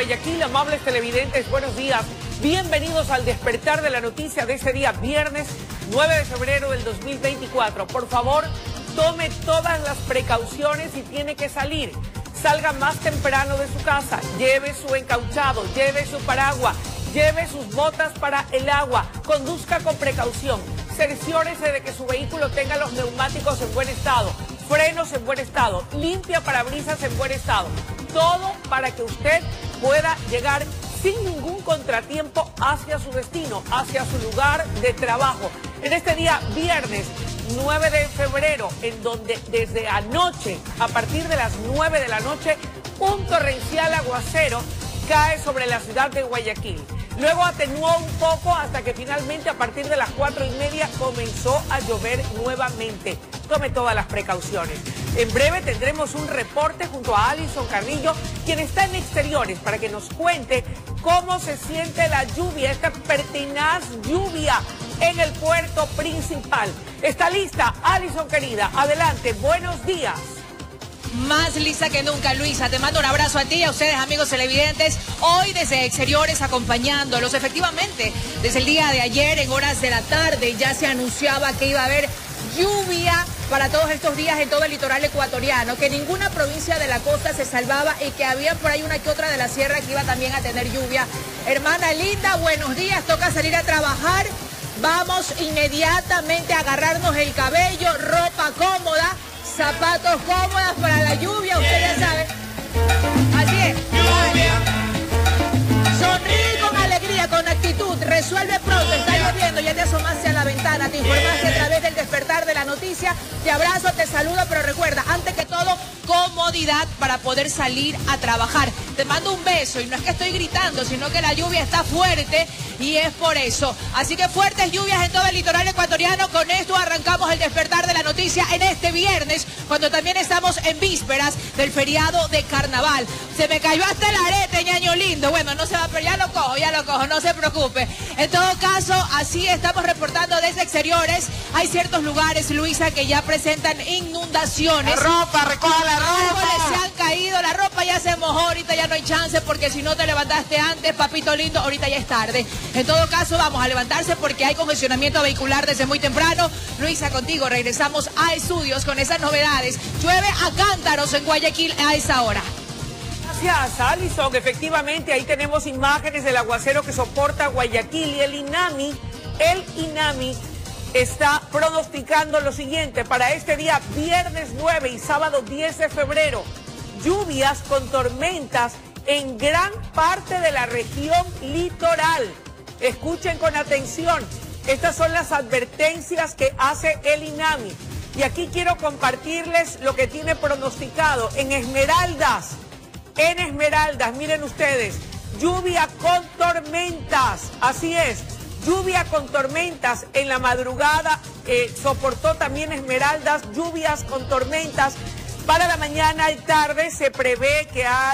Guayaquil, amables televidentes, buenos días. Bienvenidos al despertar de la noticia de este día, viernes 9 de febrero del 2024. Por favor, tome todas las precauciones si tiene que salir. Salga más temprano de su casa, lleve su encauchado, lleve su paraguas, lleve sus botas para el agua, conduzca con precaución. Cerciórese de que su vehículo tenga los neumáticos en buen estado, frenos en buen estado, limpia parabrisas en buen estado. Todo para que usted pueda llegar sin ningún contratiempo hacia su destino, hacia su lugar de trabajo. En este día, viernes 9 de febrero, en donde desde anoche, a partir de las 9 de la noche, un torrencial aguacero cae sobre la ciudad de Guayaquil. Luego atenuó un poco hasta que finalmente a partir de las 4:30 comenzó a llover nuevamente. Tome todas las precauciones. En breve tendremos un reporte junto a Alison Carrillo, quien está en exteriores, para que nos cuente cómo se siente la lluvia, esta pertinaz lluvia en el puerto principal. ¿Está lista, Alison querida? Adelante, buenos días. Más lista que nunca, Luisa. Te mando un abrazo a ti y a ustedes, amigos televidentes. Hoy desde exteriores acompañándolos. Efectivamente, desde el día de ayer, en horas de la tarde, ya se anunciaba que iba a haber lluvia para todos estos días en todo el litoral ecuatoriano, que ninguna provincia de la costa se salvaba y que había por ahí una que otra de la sierra que iba también a tener lluvia. Hermana linda, buenos días. Toca salir a trabajar. Vamos inmediatamente a agarrarnos el cabello, ropa cómoda, zapatos cómodas para la lluvia, usted ya sabe. Así es. Sonríe con alegría, con actitud, resuelve pronto, está lloviendo, ya te asomaste a la ventana, te informaste a través del despertar de la noticia, te abrazo, te saludo, pero recuerda, antes que todo, comodidad para poder salir a trabajar. Te mando un beso y no es que estoy gritando, sino que la lluvia está fuerte y es por eso. Así que fuertes lluvias en todo el litoral ecuatoriano. Con esto arrancamos el despertar de la noticia en este viernes, cuando también estamos en vísperas del feriado de carnaval. Se me cayó hasta el arete, ñaño lindo. Bueno, no se va, pero ya lo cojo, no se preocupe. En todo caso, así estamos reportando desde exteriores. Hay ciertos lugares, Luisa, que ya presentan inundaciones. La ropa, recoja la ropa. Árboles se han caído, la ropa ya se mojó, ahorita ya no hay chance, porque si no te levantaste antes, papito lindo, ahorita ya es tarde. En todo caso, vamos a levantarse porque hay congestionamiento vehicular desde muy temprano. Luisa, contigo regresamos a estudios con esas novedades. Llueve a cántaros en Guayaquil a esa hora. Gracias, Alison. Efectivamente, ahí tenemos imágenes del aguacero que soporta Guayaquil, y el INAMI está pronosticando lo siguiente para este día, viernes 9 y sábado 10 de febrero. Lluvias con tormentas en gran parte de la región litoral. Escuchen con atención, estas son las advertencias que hace el INAMI. Y aquí quiero compartirles lo que tiene pronosticado en Esmeraldas. En Esmeraldas, miren ustedes, lluvia con tormentas, así es. Lluvia con tormentas en la madrugada, soportó también Esmeraldas, lluvias con tormentas. Para la mañana y tarde se prevé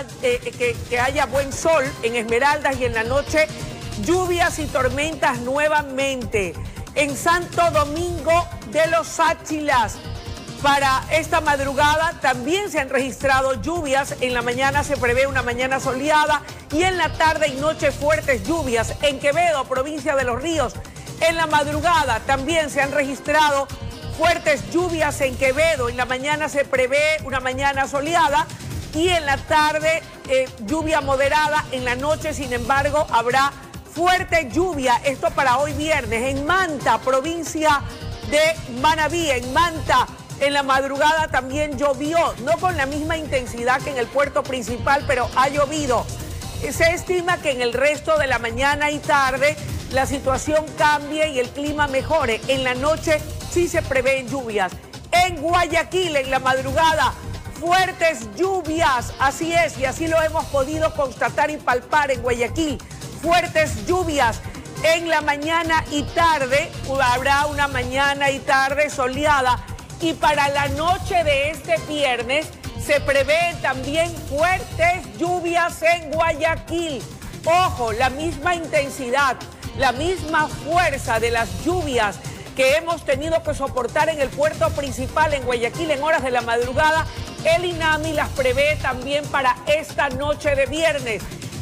que haya buen sol en Esmeraldas, y en la noche lluvias y tormentas nuevamente. En Santo Domingo de los Áchilas, para esta madrugada también se han registrado lluvias. En la mañana se prevé una mañana soleada y en la tarde y noche fuertes lluvias. En Quevedo, provincia de Los Ríos, en la madrugada también se han registrado fuertes lluvias en Quevedo. En la mañana se prevé una mañana soleada y en la tarde lluvia moderada. En la noche, sin embargo, habrá fuerte lluvia. Esto para hoy viernes. En Manta, provincia de Manabí, en Manta, en la madrugada también llovió, no con la misma intensidad que en el puerto principal, pero ha llovido. Se estima que en el resto de la mañana y tarde la situación cambie y el clima mejore. En la noche sí se prevén lluvias. En Guayaquil, en la madrugada, fuertes lluvias, así es, y así lo hemos podido constatar y palpar en Guayaquil. Fuertes lluvias en la mañana y tarde, habrá una mañana y tarde soleada. Y para la noche de este viernes se prevén también fuertes lluvias en Guayaquil. Ojo, la misma intensidad, la misma fuerza de las lluvias que hemos tenido que soportar en el puerto principal en Guayaquil en horas de la madrugada, el INAMI las prevé también para esta noche de viernes.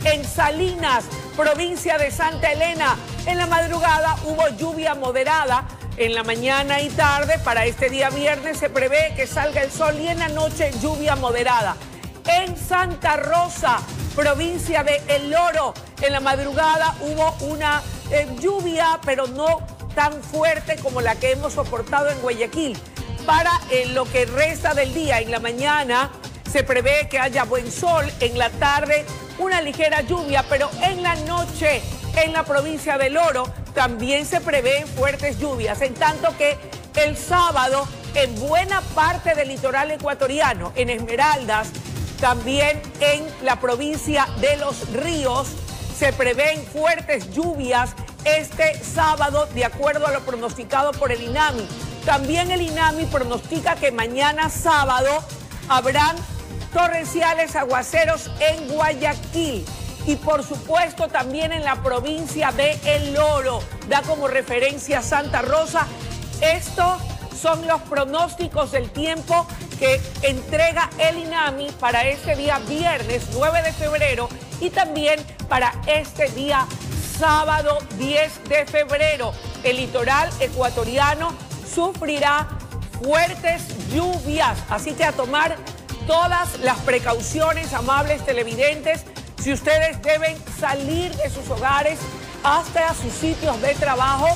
En Salinas, provincia de Santa Elena, en la madrugada hubo lluvia moderada. En la mañana y tarde, para este día viernes, se prevé que salga el sol y en la noche lluvia moderada. En Santa Rosa, provincia de El Oro, en la madrugada hubo una lluvia, pero no tan fuerte como la que hemos soportado en Guayaquil. Para lo que resta del día, en la mañana se prevé que haya buen sol, en la tarde una ligera lluvia, pero en la noche en la provincia del Oro también se prevén fuertes lluvias, en tanto que el sábado en buena parte del litoral ecuatoriano, en Esmeraldas, también en la provincia de Los Ríos, se prevén fuertes lluvias este sábado, de acuerdo a lo pronosticado por el INAMI. También el INAMI pronostica que mañana sábado habrán torrenciales aguaceros en Guayaquil y por supuesto también en la provincia de El Oro. Da como referencia Santa Rosa. Estos son los pronósticos del tiempo que entrega el INAMI para este día viernes 9 de febrero y también para este día sábado 10 de febrero. El litoral ecuatoriano sufrirá fuertes lluvias, así que a tomar todas las precauciones, amables televidentes. Si ustedes deben salir de sus hogares hasta sus sitios de trabajo,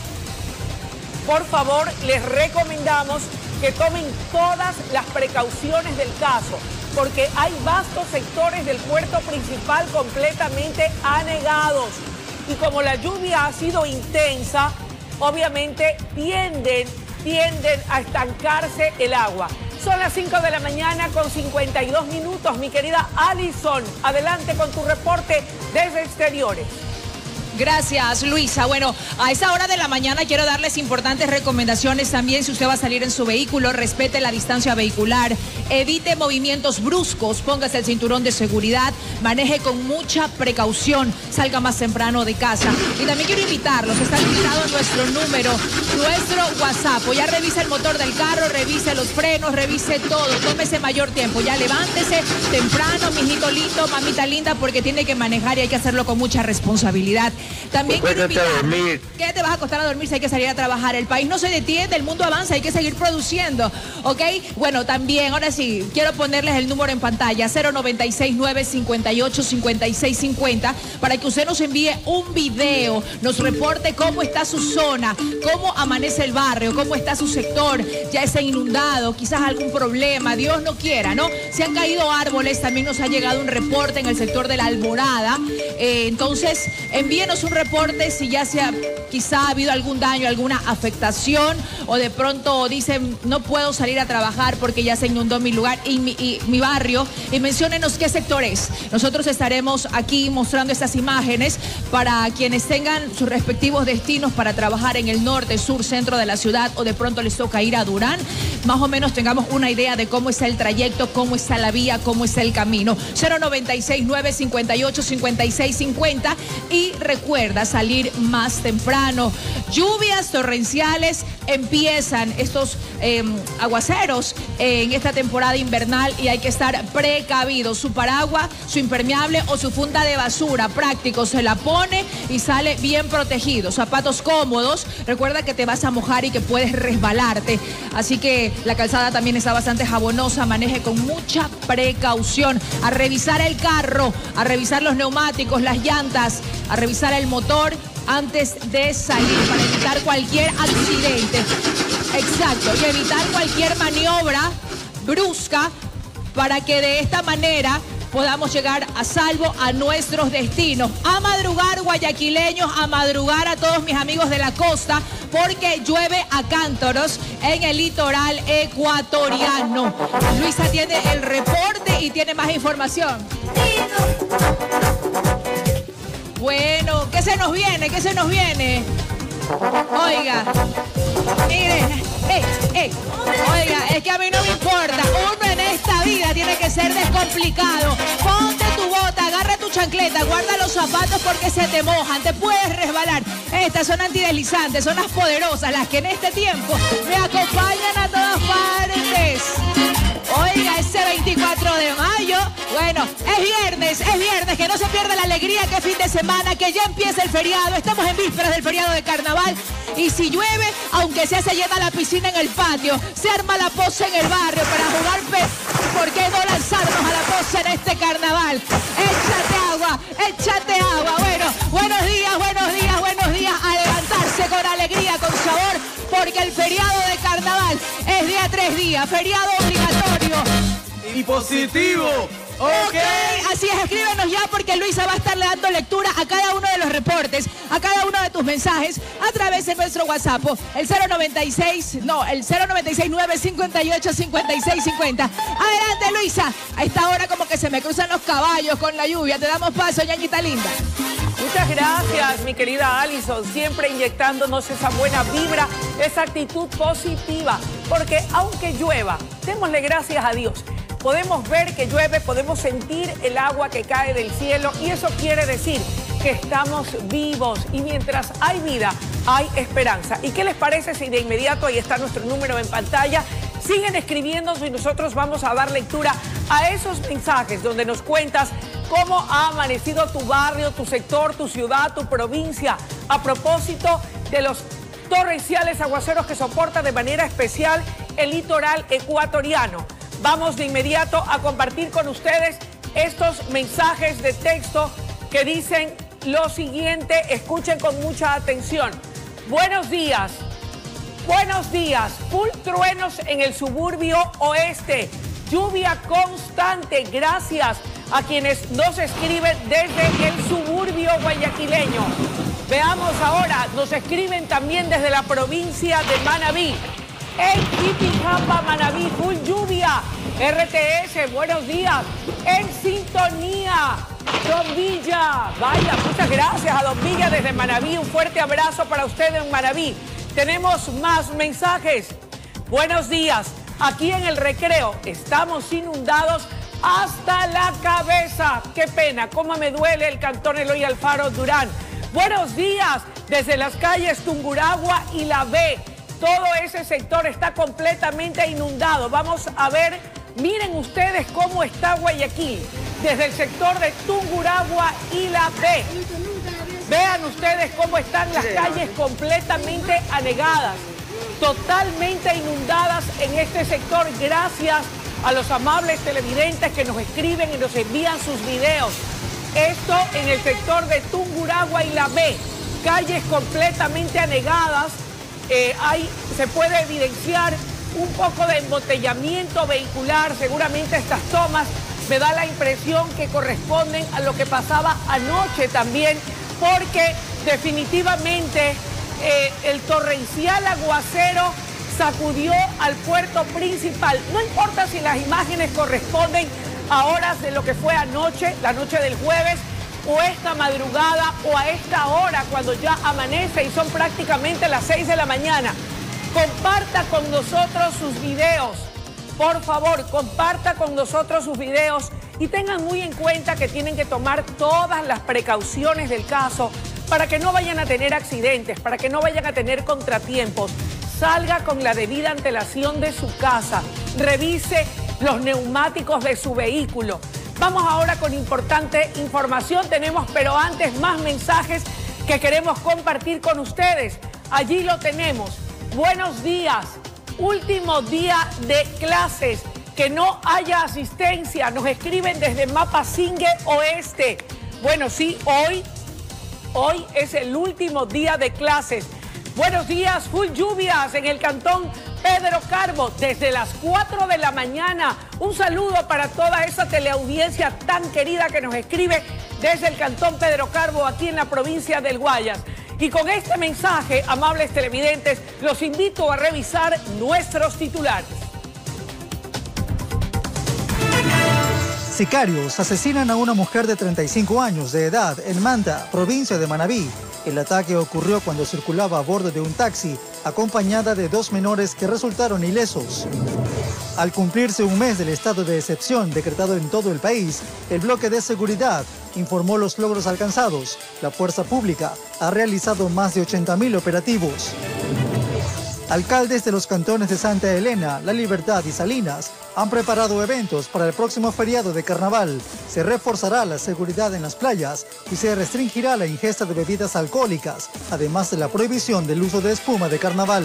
por favor, les recomendamos que tomen todas las precauciones del caso, porque hay vastos sectores del puerto principal completamente anegados. Y como la lluvia ha sido intensa, obviamente tienden a estancarse el agua. Son las 5 de la mañana con 52 minutos. Mi querida Alison, adelante con tu reporte desde exteriores. Gracias, Luisa. Bueno, a esa hora de la mañana quiero darles importantes recomendaciones también. Si usted va a salir en su vehículo, respete la distancia vehicular, evite movimientos bruscos, póngase el cinturón de seguridad, maneje con mucha precaución, salga más temprano de casa. Y también quiero invitarlos, está limitado nuestro número, nuestro WhatsApp. O ya revise el motor del carro, revise los frenos, revise todo, tómese mayor tiempo. Ya levántese temprano, mijito lindo, mamita linda, porque tiene que manejar y hay que hacerlo con mucha responsabilidad. También quiero invitar, ¿qué te vas a acostar a dormir si hay que salir a trabajar? El país no se detiene, el mundo avanza, hay que seguir produciendo, ¿ok? Bueno, también, ahora sí, quiero ponerles el número en pantalla, 096-958-5650, para que usted nos envíe un video, nos reporte cómo está su zona, cómo amanece el barrio, cómo está su sector, ya está inundado, quizás algún problema, Dios no quiera, ¿no? Se han caído árboles, también nos ha llegado un reporte en el sector de la Alborada, entonces envíenos un reporte si ya quizá ha habido algún daño, alguna afectación, o de pronto dicen no puedo salir a trabajar porque ya se inundó mi lugar y mi barrio, y menciónenos qué sector es. Nosotros estaremos aquí mostrando estas imágenes para quienes tengan sus respectivos destinos para trabajar en el norte, sur, centro de la ciudad, o de pronto les toca ir a Durán, más o menos tengamos una idea de cómo está el trayecto, cómo está la vía, cómo está el camino. 096-958-5650 y recuerda salir más temprano. Lluvias torrenciales, empiezan estos aguaceros en esta temporada invernal y hay que estar precavidos. Su paraguas, su impermeable o su funda de basura práctico, se la pone y sale bien protegido. Zapatos cómodos, recuerda que te vas a mojar y que puedes resbalarte. Así que la calzada también está bastante jabonosa, maneje con mucha precaución. A revisar el carro, a revisar los neumáticos, las llantas, a revisar el motor antes de salir para evitar cualquier accidente. Exacto, y evitar cualquier maniobra brusca para que de esta manera podamos llegar a salvo a nuestros destinos. A madrugar, guayaquileños, a madrugar a todos mis amigos de la costa, porque llueve a cántaros en el litoral ecuatoriano. Luisa tiene el reporte y tiene más información. Bueno, ¿qué se nos viene? ¿Qué se nos viene? Oiga, miren, oiga, es que a mí no me importa. Uno en esta vida tiene que ser descomplicado. Ponte tu bota, agarra tu chancleta, guarda los zapatos porque se te mojan, te puedes resbalar. Estas son antideslizantes, son las poderosas, las que en este tiempo me acompañan a todas partes. Oiga, ese 24 de mayo, bueno, es viernes, que no se pierda la alegría, que fin de semana, que ya empieza el feriado, estamos en vísperas del feriado de carnaval, y si llueve, aunque sea se llena la piscina en el patio, se arma la poza en el barrio para jugar ¿por qué no lanzarnos a la poza en este carnaval? Échate agua, bueno, buenos días, a levantarse con alegría, con sabor, porque el feriado de carnaval es de a 3 días, feriado obligatorio. Y positivo. Ok, así es, escríbenos ya porque Luisa va a estarle dando lectura a cada uno de los reportes, a cada uno de tus mensajes a través de nuestro WhatsApp, el 096-958-5650. Adelante, Luisa. A esta hora como que se me cruzan los caballos con la lluvia. Te damos paso, ñañita linda. Muchas gracias, mi querida Alison, siempre inyectándonos esa buena vibra, esa actitud positiva, porque aunque llueva, démosle gracias a Dios. Podemos ver que llueve, podemos sentir el agua que cae del cielo y eso quiere decir que estamos vivos y mientras hay vida, hay esperanza. ¿Y qué les parece si de inmediato, ahí está nuestro número en pantalla, siguen escribiéndonos y nosotros vamos a dar lectura a esos mensajes donde nos cuentas cómo ha amanecido tu barrio, tu sector, tu ciudad, tu provincia, a propósito de los torrenciales aguaceros que soporta de manera especial el litoral ecuatoriano? Vamos de inmediato a compartir con ustedes estos mensajes de texto que dicen lo siguiente. Escuchen con mucha atención. Buenos días, full truenos en el suburbio oeste, lluvia constante, gracias a quienes nos escriben desde el suburbio guayaquileño. Veamos ahora, nos escriben también desde la provincia de Manabí. En Tipijapa, Manabí, full lluvia. RTS, buenos días. En sintonía, Don Villa. Vaya, muchas gracias a Don Villa desde Manabí. Un fuerte abrazo para usted en Manabí. Tenemos más mensajes. Buenos días. Aquí en el Recreo estamos inundados hasta la cabeza. Qué pena, cómo me duele el cantón Eloy Alfaro Durán. Buenos días desde las calles Tungurahua y La B. Todo ese sector está completamente inundado. Vamos a ver, miren ustedes cómo está Guayaquil, desde el sector de Tungurahua y La B. Vean ustedes cómo están las calles completamente anegadas, totalmente inundadas en este sector, gracias a los amables televidentes que nos escriben y nos envían sus videos. Esto en el sector de Tungurahua y La B, calles completamente anegadas. Se puede evidenciar un poco de embotellamiento vehicular. Seguramente estas tomas me da la impresión que corresponden a lo que pasaba anoche también, porque definitivamente el torrencial aguacero sacudió al puerto principal. No importa si las imágenes corresponden a horas de lo que fue anoche, la noche del jueves, o esta madrugada o a esta hora cuando ya amanece y son prácticamente las 6 de la mañana. Comparta con nosotros sus videos. Por favor, comparta con nosotros sus videos y tengan muy en cuenta que tienen que tomar todas las precauciones del caso para que no vayan a tener accidentes, para que no vayan a tener contratiempos. Salga con la debida antelación de su casa. Revise los neumáticos de su vehículo. Vamos ahora con importante información. Tenemos, pero antes, más mensajes que queremos compartir con ustedes. Allí lo tenemos. Buenos días. Último día de clases. Que no haya asistencia. Nos escriben desde Mapasingue Oeste. Bueno, sí, hoy es el último día de clases. Buenos días, full lluvias en el cantón Pedro Carbo desde las 4 de la mañana. Un saludo para toda esa teleaudiencia tan querida que nos escribe desde el cantón Pedro Carbo aquí en la provincia del Guayas. Y con este mensaje, amables televidentes, los invito a revisar nuestros titulares. Sicarios asesinan a una mujer de 35 años de edad en Manta, provincia de Manabí. El ataque ocurrió cuando circulaba a bordo de un taxi, acompañada de 2 menores que resultaron ilesos. Al cumplirse un mes del estado de excepción decretado en todo el país, el bloque de seguridad informó los logros alcanzados. La fuerza pública ha realizado más de 80.000 operativos. Alcaldes de los cantones de Santa Elena, La Libertad y Salinas han preparado eventos para el próximo feriado de carnaval. Se reforzará la seguridad en las playas y se restringirá la ingesta de bebidas alcohólicas, además de la prohibición del uso de espuma de carnaval.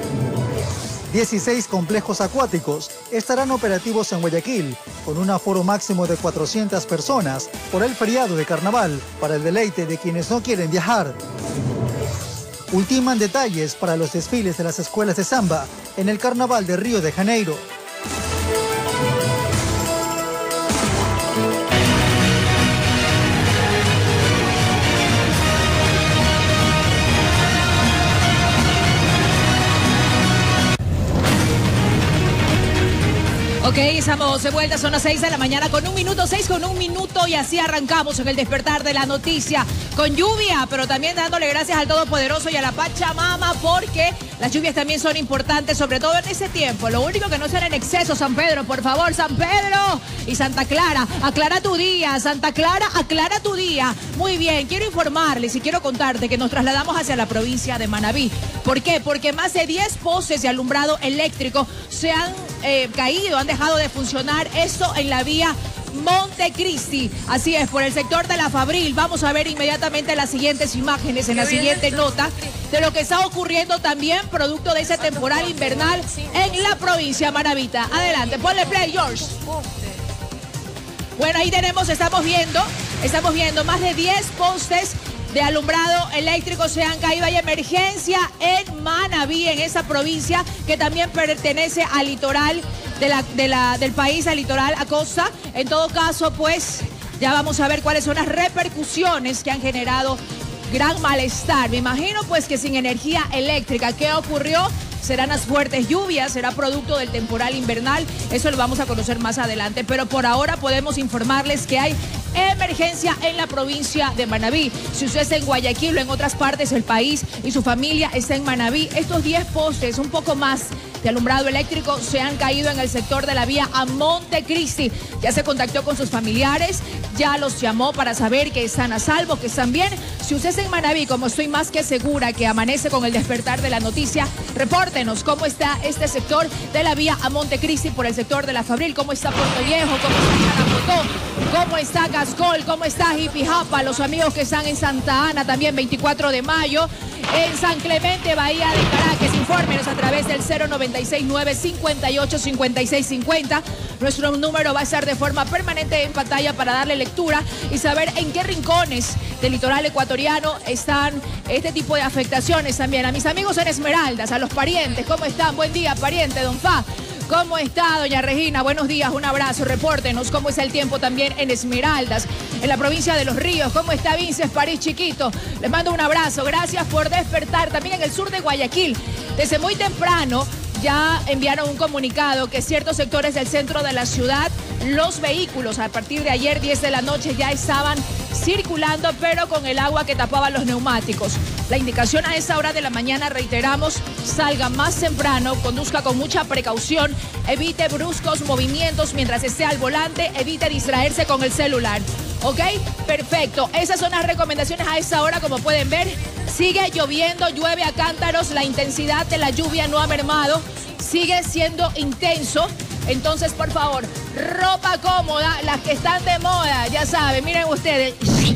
16 complejos acuáticos estarán operativos en Guayaquil, con un aforo máximo de 400 personas por el feriado de carnaval, para el deleite de quienes no quieren viajar. Ultiman detalles para los desfiles de las escuelas de samba en el Carnaval de Río de Janeiro. Ok, estamos de vuelta, son las 6 de la mañana con 1 minuto, 6 con 1 minuto y así arrancamos en el despertar de la noticia con lluvia, pero también dándole gracias al Todopoderoso y a la Pachamama porque las lluvias también son importantes, sobre todo en ese tiempo. Lo único que no sea en exceso, San Pedro, por favor, San Pedro y Santa Clara, aclara tu día, Santa Clara, aclara tu día. Muy bien, quiero informarles y quiero contarte que nos trasladamos hacia la provincia de Manabí. ¿Por qué? Porque más de 10 postes de alumbrado eléctrico se han caído, han dejado de funcionar, esto en la vía Montecristi. Así es, por el sector de la Fabril. Vamos a ver inmediatamente las siguientes imágenes en la siguiente nota de lo que está ocurriendo también producto de ese temporal invernal en la provincia de Manabí. Adelante, ponle play, George. Bueno, ahí tenemos, estamos viendo más de 10 postes de alumbrado eléctrico se han caído. Hay emergencia en Manabí, en esa provincia que también pertenece al litoral del país, al litoral, a costa. En todo caso, pues ya vamos a ver cuáles son las repercusiones que han generado gran malestar. Me imagino pues que sin energía eléctrica, ¿qué ocurrió? Serán las fuertes lluvias, será producto del temporal invernal, eso lo vamos a conocer más adelante, pero por ahora podemos informarles que hay emergencia en la provincia de Manabí. Si usted está en Guayaquil o en otras partes del país y su familia está en Manabí, estos 10 postes, un poco más de alumbrado eléctrico, se han caído en el sector de la vía a Montecristi. Ya se contactó con sus familiares, ya los llamó para saber que están a salvo, que están bien. Si usted está en Manabí, como estoy más que segura que amanece con el despertar de la noticia, repórtenos cómo está este sector de la vía a Montecristi por el sector de la Fabril, cómo está Puerto Viejo, cómo está Carapotó, cómo está Cascol, cómo está Jipijapa, los amigos que están en Santa Ana, también 24 de mayo, en San Clemente, Bahía de Caracas. Infórmenos a través del 096-958-5650. Nuestro número va a estar de forma permanente en pantalla para darle lectura y saber en qué rincones del litoral ecuatoriano están este tipo de afectaciones también. A mis amigos en Esmeraldas, a los parientes, ¿cómo están? Buen día, pariente, don Fa. ¿Cómo está, doña Regina? Buenos días, un abrazo. Repórtenos cómo es el tiempo también en Esmeraldas, en la provincia de Los Ríos. ¿Cómo está Vinces París Chiquito? Les mando un abrazo. Gracias por despertar. También en el sur de Guayaquil. Desde muy temprano ya enviaron un comunicado que ciertos sectores del centro de la ciudad, los vehículos a partir de ayer 10 de la noche ya estaban circulando, pero con el agua que tapaba los neumáticos. La indicación a esta hora de la mañana, reiteramos, salga más temprano, conduzca con mucha precaución, evite bruscos movimientos mientras esté al volante, evite distraerse con el celular. ¿Ok? Perfecto. Esas son las recomendaciones a esta hora, como pueden ver. Sigue lloviendo, llueve a cántaros, la intensidad de la lluvia no ha mermado, sigue siendo intenso. Entonces, por favor, ropa cómoda, las que están de moda, ya saben, miren ustedes.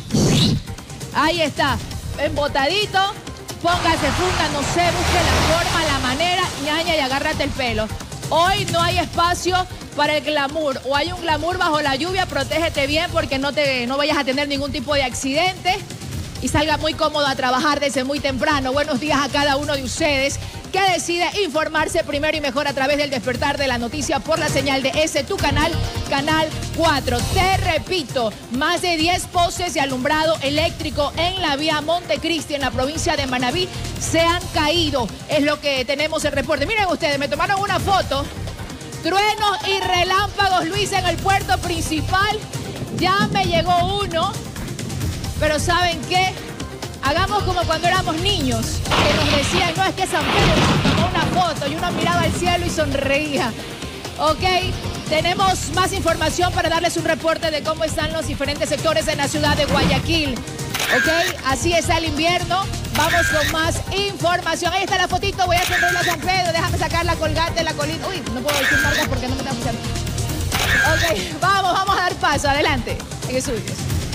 Ahí está, embotadito, póngase funda, no sé, busque la forma, la manera, ñaña, y agárrate el pelo. Hoy no hay espacio para el glamour, o hay un glamour bajo la lluvia, protégete bien porque no vayas a tener ningún tipo de accidente y salga muy cómodo a trabajar desde muy temprano. Buenos días a cada uno de ustedes que decide informarse primero y mejor a través del despertar de la noticia por la señal de tu canal, Canal 4. Te repito, más de 10 postes de alumbrado eléctrico en la vía Montecristi, en la provincia de Manabí, se han caído. Es lo que tenemos el reporte. Miren ustedes, me tomaron una foto. Truenos y relámpagos, Luis, en el puerto principal. Ya me llegó uno, pero ¿saben qué? Hagamos como cuando éramos niños, que nos decían, no, es que San Pedro nos tomó una foto y uno miraba al cielo y sonreía. Ok, tenemos más información para darles un reporte de cómo están los diferentes sectores en la ciudad de Guayaquil. Ok, así está el invierno. Vamos con más información. Ahí está la fotito, voy a centrarla a San Pedro. Déjame sacar la colgante de la colina. Uy, no puedo decir marcas porque no me están escuchando. Ok, vamos a dar paso. Adelante, en estudios.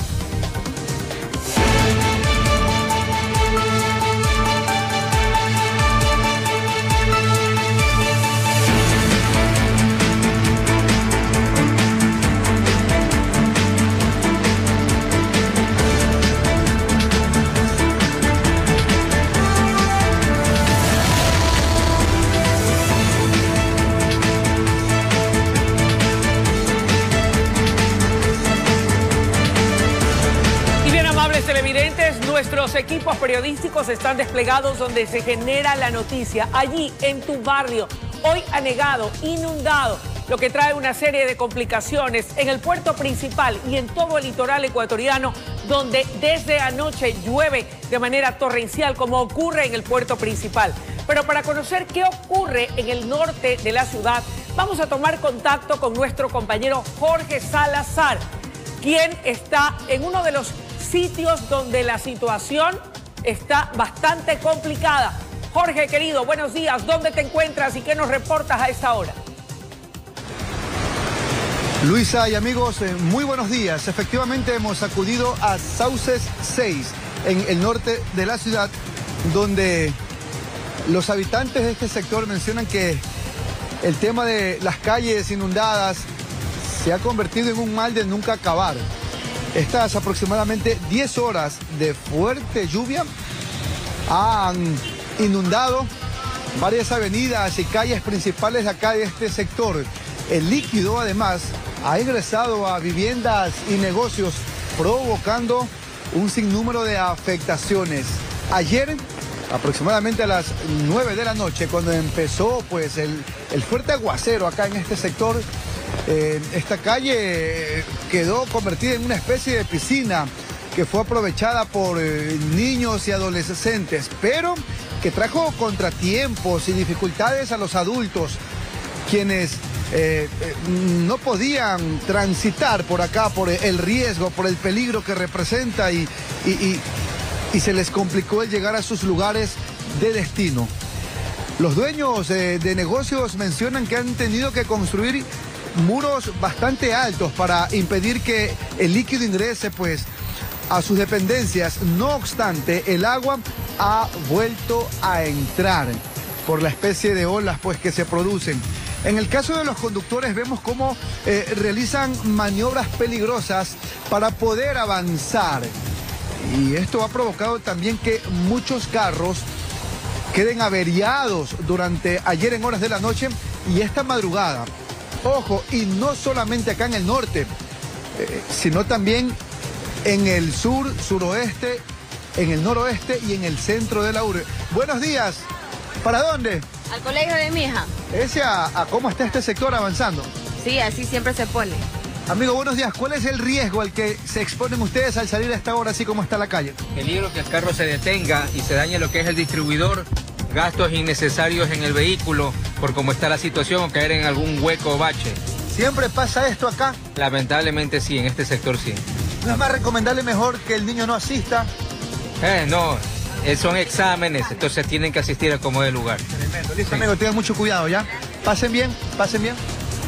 Televidentes, nuestros equipos periodísticos están desplegados donde se genera la noticia. Allí, en tu barrio, hoy anegado, inundado, lo que trae una serie de complicaciones en el puerto principal y en todo el litoral ecuatoriano, donde desde anoche llueve de manera torrencial, como ocurre en el puerto principal. Pero para conocer qué ocurre en el norte de la ciudad, vamos a tomar contacto con nuestro compañero Jorge Salazar, quien está en uno de los sitios donde la situación está bastante complicada. Jorge, querido, buenos días. ¿Dónde te encuentras y qué nos reportas a esta hora? Luisa y amigos, muy buenos días. Efectivamente hemos acudido a Sauces 6, en el norte de la ciudad, donde los habitantes de este sector mencionan que el tema de las calles inundadas se ha convertido en un mal de nunca acabar. Estas aproximadamente 10 horas de fuerte lluvia han inundado varias avenidas y calles principales de acá de este sector. El líquido además ha ingresado a viviendas y negocios, provocando un sinnúmero de afectaciones. Ayer, aproximadamente a las 9 de la noche, cuando empezó pues el fuerte aguacero acá en este sector, esta calle quedó convertida en una especie de piscina que fue aprovechada por niños y adolescentes, pero que trajo contratiempos y dificultades a los adultos, quienes no podían transitar por acá por el riesgo, por el peligro que representa y se les complicó el llegar a sus lugares de destino. Los dueños de negocios mencionan que han tenido que construir muros bastante altos para impedir que el líquido ingrese pues a sus dependencias. No obstante, el agua ha vuelto a entrar por la especie de olas pues que se producen. En el caso de los conductores vemos cómo realizan maniobras peligrosas para poder avanzar, y esto ha provocado también que muchos carros queden averiados durante ayer en horas de la noche y esta madrugada. Ojo, y no solamente acá en el norte, sino también en el sur, suroeste, en el noroeste y en el centro de la urbe. Buenos días. ¿Para dónde? Al colegio de mi hija. Ese a cómo está este sector avanzando. Sí, así siempre se pone. Amigo, buenos días. ¿Cuál es el riesgo al que se exponen ustedes al salir a esta hora así como está la calle? Peligro que el carro se detenga y se dañe lo que es el distribuidor, gastos innecesarios en el vehículo por cómo está la situación o caer en algún hueco o bache. ¿Siempre pasa esto acá? Lamentablemente sí, en este sector sí. ¿No es más recomendable mejor que el niño no asista? No, son exámenes, entonces tienen que asistir a como de lugar. Tremendo. Listo, sí. Amigo, tengan mucho cuidado, ¿ya? Pasen bien, pasen bien.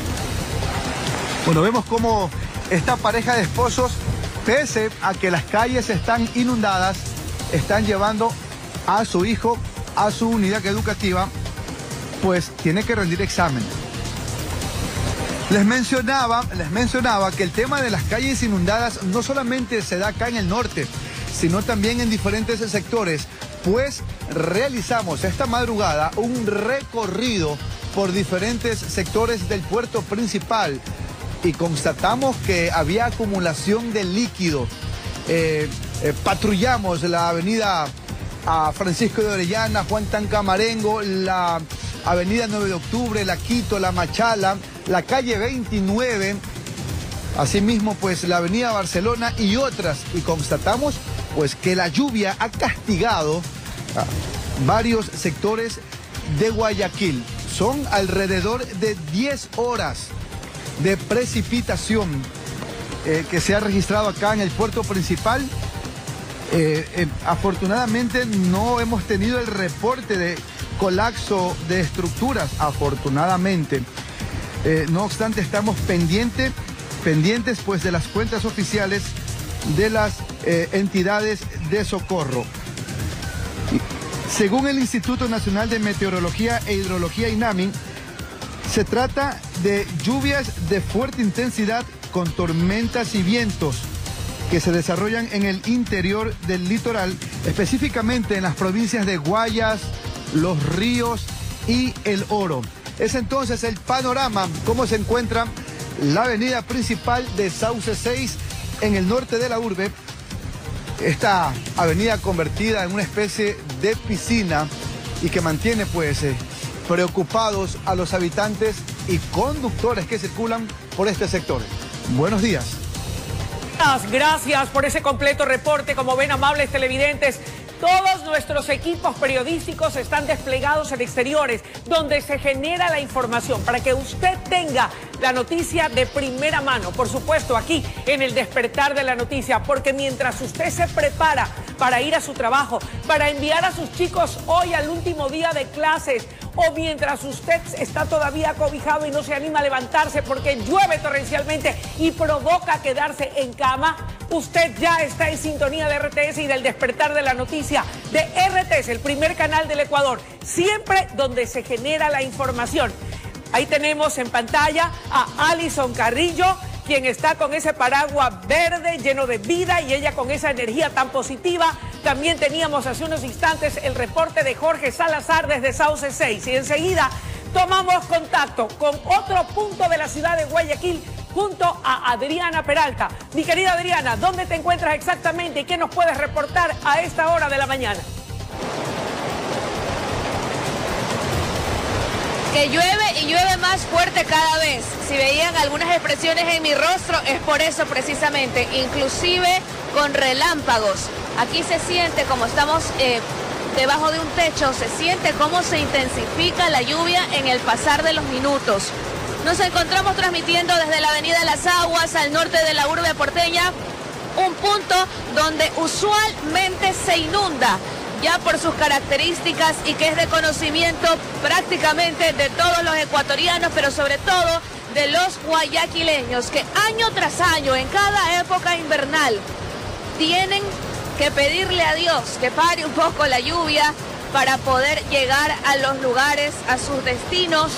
Bueno, vemos cómo esta pareja de esposos, pese a que las calles están inundadas, están llevando a su hijo a su unidad educativa, pues tiene que rendir examen. Les mencionaba que el tema de las calles inundadas no solamente se da acá en el norte, sino también en diferentes sectores, pues realizamos esta madrugada un recorrido por diferentes sectores del puerto principal y constatamos que había acumulación de líquido. Patrullamos la avenida a Francisco de Orellana, Juan Tancamarengo, la avenida 9 de Octubre, la Quito, la Machala, la calle 29, asimismo pues la avenida Barcelona y otras, y constatamos pues que la lluvia ha castigado a varios sectores de Guayaquil. Son alrededor de 10 horas de precipitación que se ha registrado acá en el puerto principal. Afortunadamente no hemos tenido el reporte de colapso de estructuras, afortunadamente. No obstante, estamos pendientes pues de las cuentas oficiales de las entidades de socorro. Según el Instituto Nacional de Meteorología e Hidrología INAMI, se trata de lluvias de fuerte intensidad con tormentas y vientos que se desarrollan en el interior del litoral, específicamente en las provincias de Guayas, Los Ríos y El Oro. Es entonces el panorama, cómo se encuentra la avenida principal de Sauce 6 en el norte de la urbe. Esta avenida convertida en una especie de piscina y que mantiene pues preocupados a los habitantes y conductores que circulan por este sector. Buenos días. Gracias por ese completo reporte. Como ven, amables televidentes, todos nuestros equipos periodísticos están desplegados en exteriores, donde se genera la información para que usted tenga la noticia de primera mano. Por supuesto, aquí en el Despertar de la Noticia, porque mientras usted se prepara para ir a su trabajo, para enviar a sus chicos hoy al último día de clases, o mientras usted está todavía acobijado y no se anima a levantarse porque llueve torrencialmente y provoca quedarse en cama, usted ya está en sintonía de RTS y del Despertar de la Noticia de RTS, el primer canal del Ecuador, siempre donde se genera la información. Ahí tenemos en pantalla a Alison Carrillo, quien está con ese paraguas verde lleno de vida y ella con esa energía tan positiva. También teníamos hace unos instantes el reporte de Jorge Salazar desde Sauce 6 y enseguida tomamos contacto con otro punto de la ciudad de Guayaquil junto a Adriana Peralta. Mi querida Adriana, ¿dónde te encuentras exactamente y qué nos puedes reportar a esta hora de la mañana? Que llueve y llueve más fuerte cada vez. Si veían algunas expresiones en mi rostro, es por eso precisamente, inclusive con relámpagos. Aquí se siente, como estamos debajo de un techo, se siente cómo se intensifica la lluvia en el pasar de los minutos. Nos encontramos transmitiendo desde la avenida Las Aguas, al norte de la urbe porteña, un punto donde usualmente se inunda, ya por sus características y que es de conocimiento prácticamente de todos los ecuatorianos, pero sobre todo de los guayaquileños, que año tras año, en cada época invernal, tienen que pedirle a Dios que pare un poco la lluvia para poder llegar a los lugares, a sus destinos,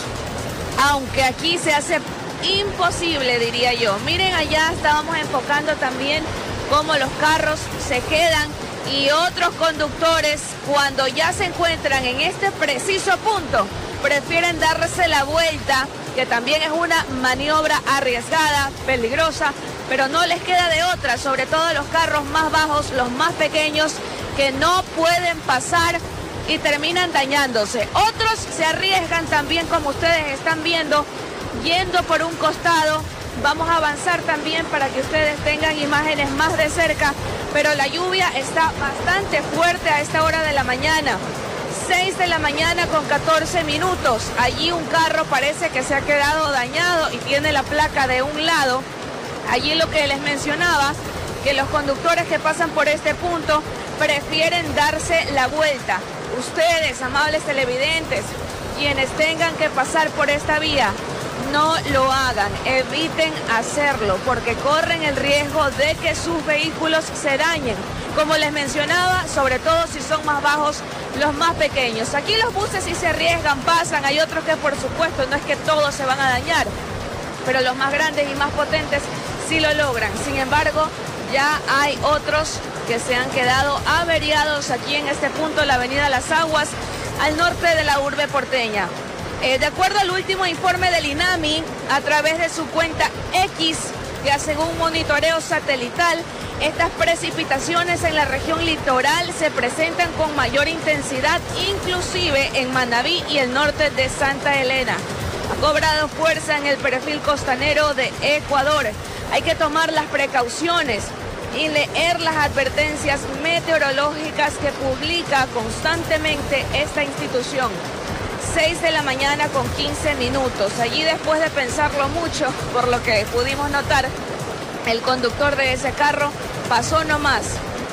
aunque aquí se hace imposible, diría yo. Miren, allá estábamos enfocando también cómo los carros se quedan y otros conductores, cuando ya se encuentran en este preciso punto, prefieren darse la vuelta, que también es una maniobra arriesgada, peligrosa, pero no les queda de otra, sobre todo los carros más bajos, los más pequeños, que no pueden pasar y terminan dañándose. Otros se arriesgan también, como ustedes están viendo, yendo por un costado. Vamos a avanzar también para que ustedes tengan imágenes más de cerca, pero la lluvia está bastante fuerte a esta hora de la mañana. 6 de la mañana con 14 minutos. Allí un carro parece que se ha quedado dañado y tiene la placa de un lado. Allí lo que les mencionaba, que los conductores que pasan por este punto prefieren darse la vuelta. Ustedes, amables televidentes, quienes tengan que pasar por esta vía, no lo hagan, eviten hacerlo, porque corren el riesgo de que sus vehículos se dañen. Como les mencionaba, sobre todo si son más bajos, los más pequeños. Aquí los buses sí se arriesgan, pasan, hay otros que por supuesto no es que todos se van a dañar, pero los más grandes y más potentes sí lo logran. Sin embargo, ya hay otros que se han quedado averiados aquí en este punto, la avenida Las Aguas, al norte de la urbe porteña. De acuerdo al último informe del INAMI, a través de su cuenta X, que hace un monitoreo satelital, estas precipitaciones en la región litoral se presentan con mayor intensidad, inclusive en Manabí y el norte de Santa Elena. Ha cobrado fuerza en el perfil costanero de Ecuador. Hay que tomar las precauciones y leer las advertencias meteorológicas que publica constantemente esta institución. 6 de la mañana con 15 minutos. Allí, después de pensarlo mucho, por lo que pudimos notar, el conductor de ese carro pasó nomás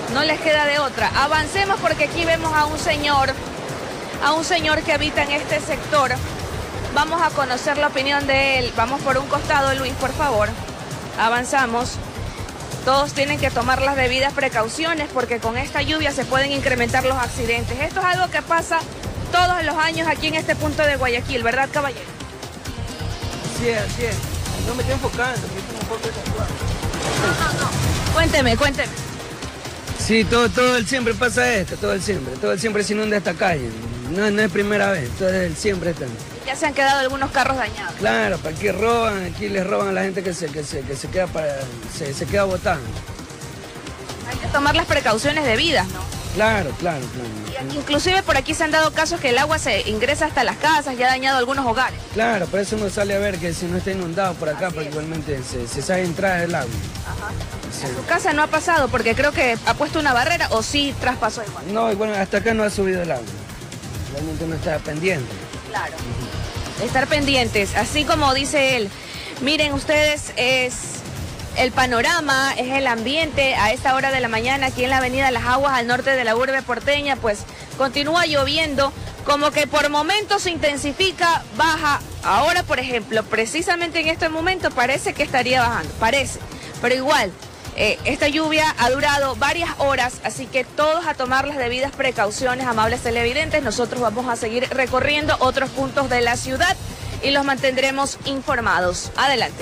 No les queda de otra. Avancemos porque aquí vemos a un señor que habita en este sector. Vamos a conocer la opinión de él. Vamos por un costado, Luis, por favor. Avanzamos. Todos tienen que tomar las debidas precauciones porque con esta lluvia se pueden incrementar los accidentes. Esto es algo que pasa todos los años aquí en este punto de Guayaquil, ¿verdad, caballero? Así es. No me estoy enfocando, un poco de No. Cuénteme. Sí, todo el siempre pasa esto, todo el siempre se inunda esta calle. No es primera vez, todo el siempre está. Ya se han quedado algunos carros dañados. Claro, para aquí les roban a la gente que se queda botada. Hay que tomar las precauciones debidas, ¿no? Claro. Inclusive por aquí se han dado casos que el agua se ingresa hasta las casas y ha dañado algunos hogares. Claro, por eso uno sale a ver que si no está inundado por acá, porque igualmente se sabe entrar el agua. Ajá. Sí. ¿A su casa no ha pasado porque creo que ha puesto una barrera o sí traspasó igual? No, bueno, hasta acá no ha subido el agua. Realmente no está pendiente. Claro. Estar pendientes, así como dice él. Miren ustedes, es el panorama, es el ambiente a esta hora de la mañana aquí en la avenida Las Aguas al norte de la urbe porteña, pues continúa lloviendo, como que por momentos se intensifica, baja. Ahora, por ejemplo, precisamente en este momento parece que estaría bajando, pero igual, esta lluvia ha durado varias horas, así que todos a tomar las debidas precauciones, amables televidentes. Nosotros vamos a seguir recorriendo otros puntos de la ciudad y los mantendremos informados. Adelante.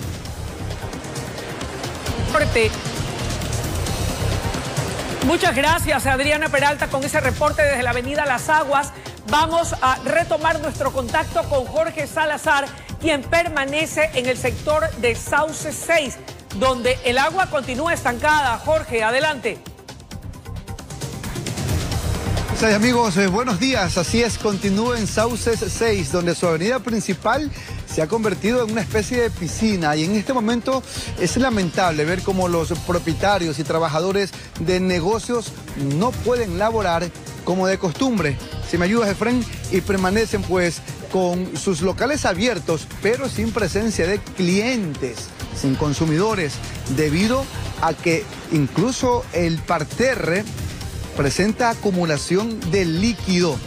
Muchas gracias, Adriana Peralta, con ese reporte desde la avenida Las Aguas. Vamos a retomar nuestro contacto con Jorge Salazar, quien permanece en el sector de Sauce 6, donde el agua continúa estancada. Jorge, adelante. Sí, amigos, buenos días. Así es, continúa en Sauces 6, donde su avenida principal se ha convertido en una especie de piscina. Y en este momento es lamentable ver cómo los propietarios y trabajadores de negocios no pueden laborar como de costumbre. Si me ayudas, Efren, y permanecen pues con sus locales abiertos, pero sin presencia de clientes, sin consumidores, debido a que incluso el parterre presenta acumulación de líquido.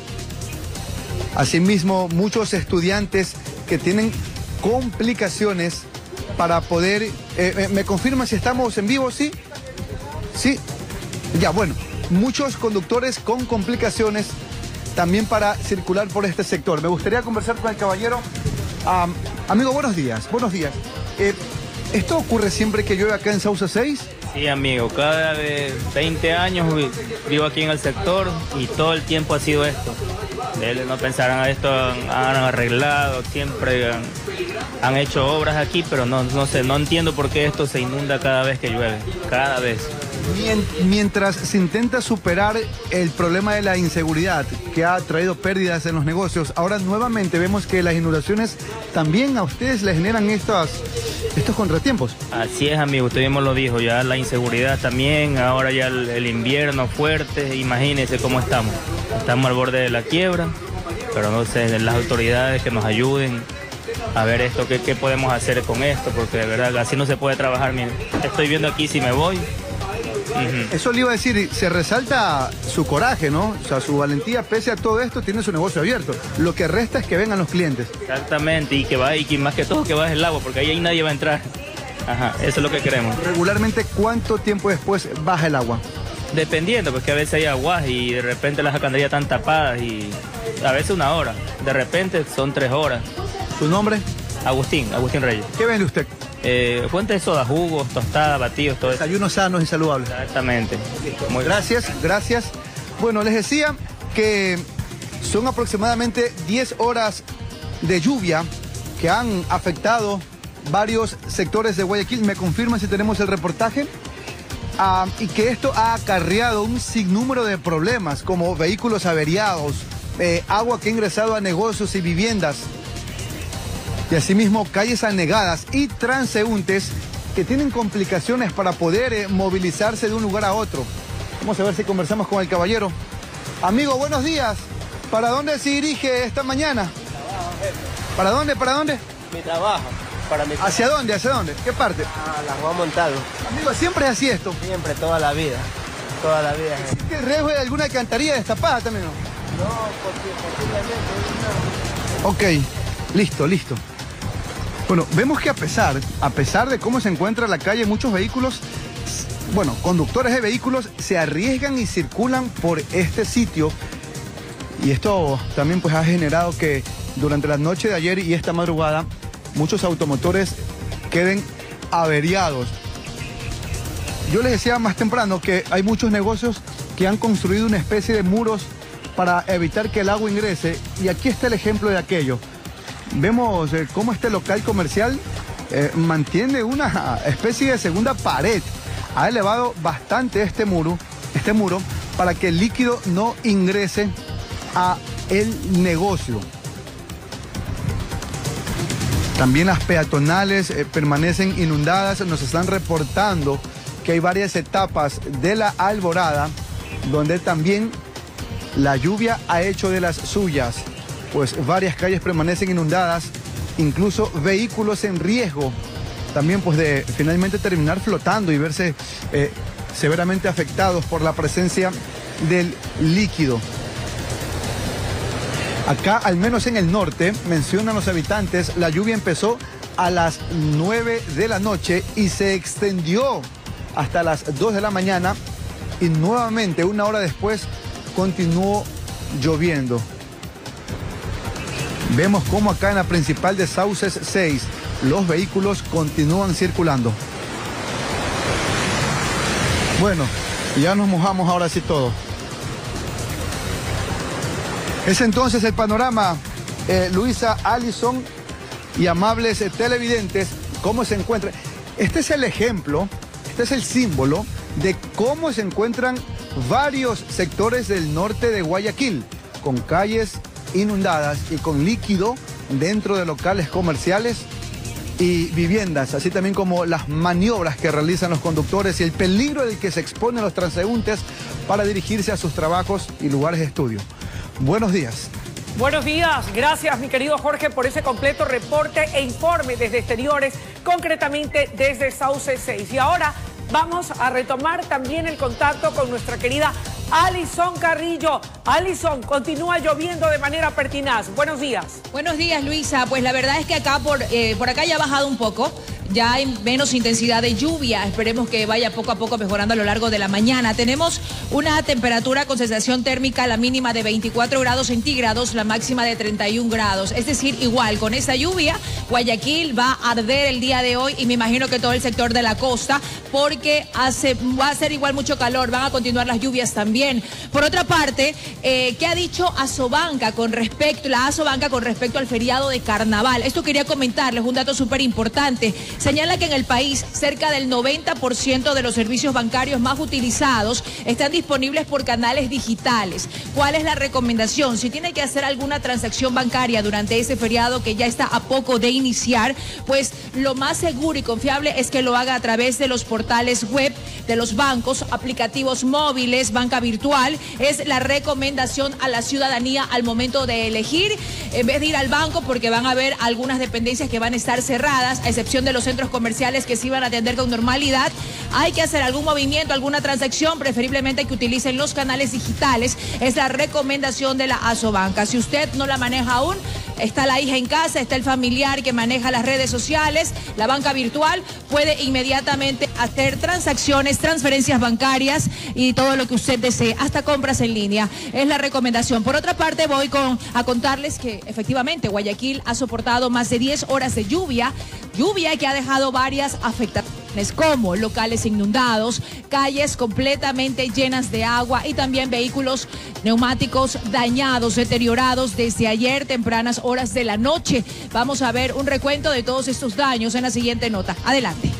Asimismo, muchos estudiantes que tienen complicaciones para poder... ¿Me confirma si estamos en vivo? ¿Sí? Sí. Ya, bueno. Muchos conductores con complicaciones también para circular por este sector. Me gustaría conversar con el caballero. Amigo, buenos días. Buenos días. ¿Esto ocurre siempre que llueve acá en Sauce 6? Sí, amigo, cada 20 años vivo aquí en el sector y todo el tiempo ha sido esto. No pensarán a esto, han arreglado, siempre han hecho obras aquí, pero no sé, no entiendo por qué esto se inunda cada vez que llueve, cada vez. Mientras se intenta superar el problema de la inseguridad que ha traído pérdidas en los negocios, ahora nuevamente vemos que las inundaciones también a ustedes les generan estos contratiempos. Así es, amigo, usted mismo lo dijo, ya la inseguridad también, ahora ya el invierno fuerte, imagínense cómo estamos. Estamos al borde de la quiebra, pero no sé, las autoridades que nos ayuden a ver esto, qué podemos hacer con esto, porque de verdad así no se puede trabajar. Miren, estoy viendo aquí si me voy. Eso le iba a decir, se resalta su coraje, ¿no? O sea, su valentía, pese a todo esto, tiene su negocio abierto. Lo que resta es que vengan los clientes. Exactamente, y que más que todo que baje el agua, porque ahí nadie va a entrar. Ajá, eso es lo que queremos. Regularmente, ¿cuánto tiempo después baja el agua? Dependiendo, porque a veces hay aguas y de repente las alcantarillas están tapadas y a veces 1 hora. De repente son 3 horas. ¿Su nombre? Agustín Reyes. ¿Qué vende usted? Fuente de soda, jugos, tostadas, batidos, todo eso. Desayunos sanos y saludables. Exactamente. Muy gracias. Bueno, les decía que son aproximadamente 10 horas de lluvia que han afectado varios sectores de Guayaquil. ¿Me confirman si tenemos el reportaje? Y que esto ha acarreado un sinnúmero de problemas, como vehículos averiados, agua que ha ingresado a negocios y viviendas, y asimismo calles anegadas y transeúntes que tienen complicaciones para poder movilizarse de un lugar a otro. Vamos a ver si conversamos con el caballero. Amigo, buenos días. ¿Para dónde se dirige esta mañana? ¿Para dónde? Mi trabajo. ¿Hacia dónde? ¿Qué parte? La Juan Montado. Amigo, ¿siempre es así esto? Siempre, toda la vida. toda la vida. ¿Existe el riesgo de alguna alcantarilla destapada también, no? No, posiblemente. Ok, listo. Bueno, vemos que a pesar de cómo se encuentra la calle, muchos vehículos, bueno, conductores de vehículos se arriesgan y circulan por este sitio. Y esto también pues ha generado que durante la noche de ayer y esta madrugada muchos automotores queden averiados. Yo les decía más temprano que hay muchos negocios que han construido una especie de muros para evitar que el agua ingrese, y aquí está el ejemplo de aquello. Vemos cómo este local comercial mantiene una especie de segunda pared. Ha elevado bastante este muro para que el líquido no ingrese a el negocio. También las peatonales permanecen inundadas. Nos están reportando que hay varias etapas de la Alborada donde también la lluvia ha hecho de las suyas, pues varias calles permanecen inundadas, incluso vehículos en riesgo también pues de finalmente terminar flotando y verse severamente afectados por la presencia del líquido. Acá, al menos en el norte, mencionan los habitantes, la lluvia empezó a las 9 de la noche y se extendió hasta las 2 de la mañana y nuevamente una hora después continuó lloviendo. Vemos cómo acá en la principal de Sauces 6 los vehículos continúan circulando. Bueno, ya nos mojamos ahora sí todo. Es entonces el panorama, Luisa, Alison y amables televidentes, cómo se encuentra. Este es el ejemplo, este es el símbolo de cómo se encuentran varios sectores del norte de Guayaquil, con calles inundadas y con líquido dentro de locales comerciales y viviendas, así también como las maniobras que realizan los conductores y el peligro del que se exponen los transeúntes para dirigirse a sus trabajos y lugares de estudio. Buenos días. Buenos días, gracias mi querido Jorge por ese completo reporte e informe desde exteriores, concretamente desde Sauces 6. Y ahora vamos a retomar también el contacto con nuestra querida Alison Carrillo. Alison, continúa lloviendo de manera pertinaz. Buenos días. Buenos días, Luisa. Pues la verdad es que acá por acá ya ha bajado un poco. Ya hay menos intensidad de lluvia. Esperemos que vaya poco a poco mejorando a lo largo de la mañana. Tenemos una temperatura con sensación térmica, la mínima de 24 grados centígrados, la máxima de 31 grados. Es decir, igual, con esta lluvia, Guayaquil va a arder el día de hoy y me imagino que todo el sector de la costa, porque va a ser igual mucho calor, van a continuar las lluvias también. Por otra parte, ¿qué ha dicho Asobanca con respecto al feriado de carnaval? Esto quería comentarles, un dato súper importante. Señala que en el país cerca del 90% de los servicios bancarios más utilizados están disponibles por canales digitales. ¿Cuál es la recomendación? Si tiene que hacer alguna transacción bancaria durante ese feriado que ya está a poco de iniciar, pues lo más seguro y confiable es que lo haga a través de los portales web de los bancos, aplicativos móviles, banca virtual. Es la recomendación a la ciudadanía al momento de elegir, en vez de ir al banco, porque van a haber algunas dependencias que van a estar cerradas, a excepción de los centros comerciales que sí van a atender con normalidad. Hay que hacer algún movimiento, alguna transacción, preferiblemente que utilicen los canales digitales. Es la recomendación de la Asobanca. Si usted no la maneja aún, está la hija en casa, está el familiar que maneja las redes sociales, la banca virtual, puede inmediatamente hacer transacciones, transferencias bancarias y todo lo que usted desee, hasta compras en línea. Es la recomendación. Por otra parte, voy a contarles que efectivamente Guayaquil ha soportado más de 10 horas de lluvia que ha dejado varias afectaciones, como locales inundados, calles completamente llenas de agua y también vehículos neumáticos dañados, deteriorados desde ayer tempranas horas de la noche. Vamos a ver un recuento de todos estos daños en la siguiente nota. Adelante.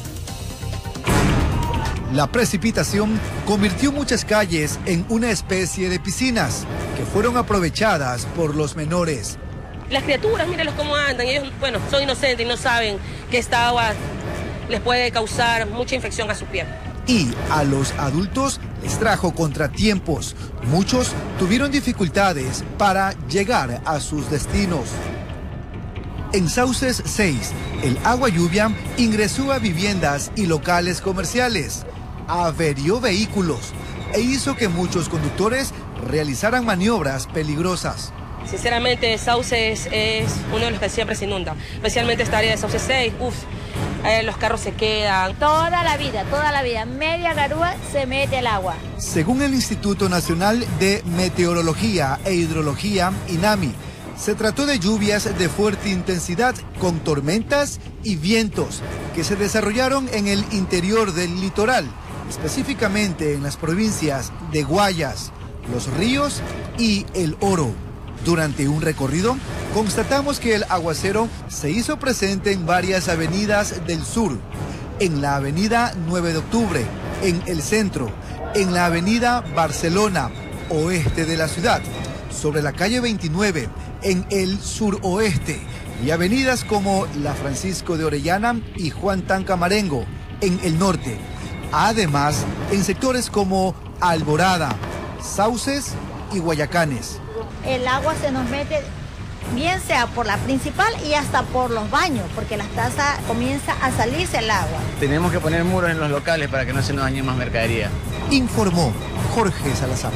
La precipitación convirtió muchas calles en una especie de piscinas que fueron aprovechadas por los menores. Las criaturas, mírenlos cómo andan, ellos, bueno, son inocentes y no saben que esta agua les puede causar mucha infección a su piel. Y a los adultos les trajo contratiempos. Muchos tuvieron dificultades para llegar a sus destinos. En Sauces 6, el agua lluvia ingresó a viviendas y locales comerciales, averió vehículos, e hizo que muchos conductores realizaran maniobras peligrosas. Sinceramente, Sauces es uno de los que siempre se inunda, especialmente esta área de Sauces 6, los carros se quedan. Toda la vida, media garúa se mete el agua. Según el Instituto Nacional de Meteorología e Hidrología, INAMI, se trató de lluvias de fuerte intensidad con tormentas y vientos que se desarrollaron en el interior del litoral, específicamente en las provincias de Guayas, Los Ríos y El Oro. Durante un recorrido, constatamos que el aguacero se hizo presente en varias avenidas del sur, en la avenida 9 de octubre, en el centro, en la avenida Barcelona, oeste de la ciudad, sobre la calle 29, en el suroeste, y avenidas como la Francisco de Orellana y Juan Tancamarengo, en el norte. Además, en sectores como Alborada, Sauces y Guayacanes. El agua se nos mete, bien sea por la principal y hasta por los baños, porque las tazas comienza a salirse el agua. Tenemos que poner muros en los locales para que no se nos dañe más mercadería. Informó Jorge Salazar.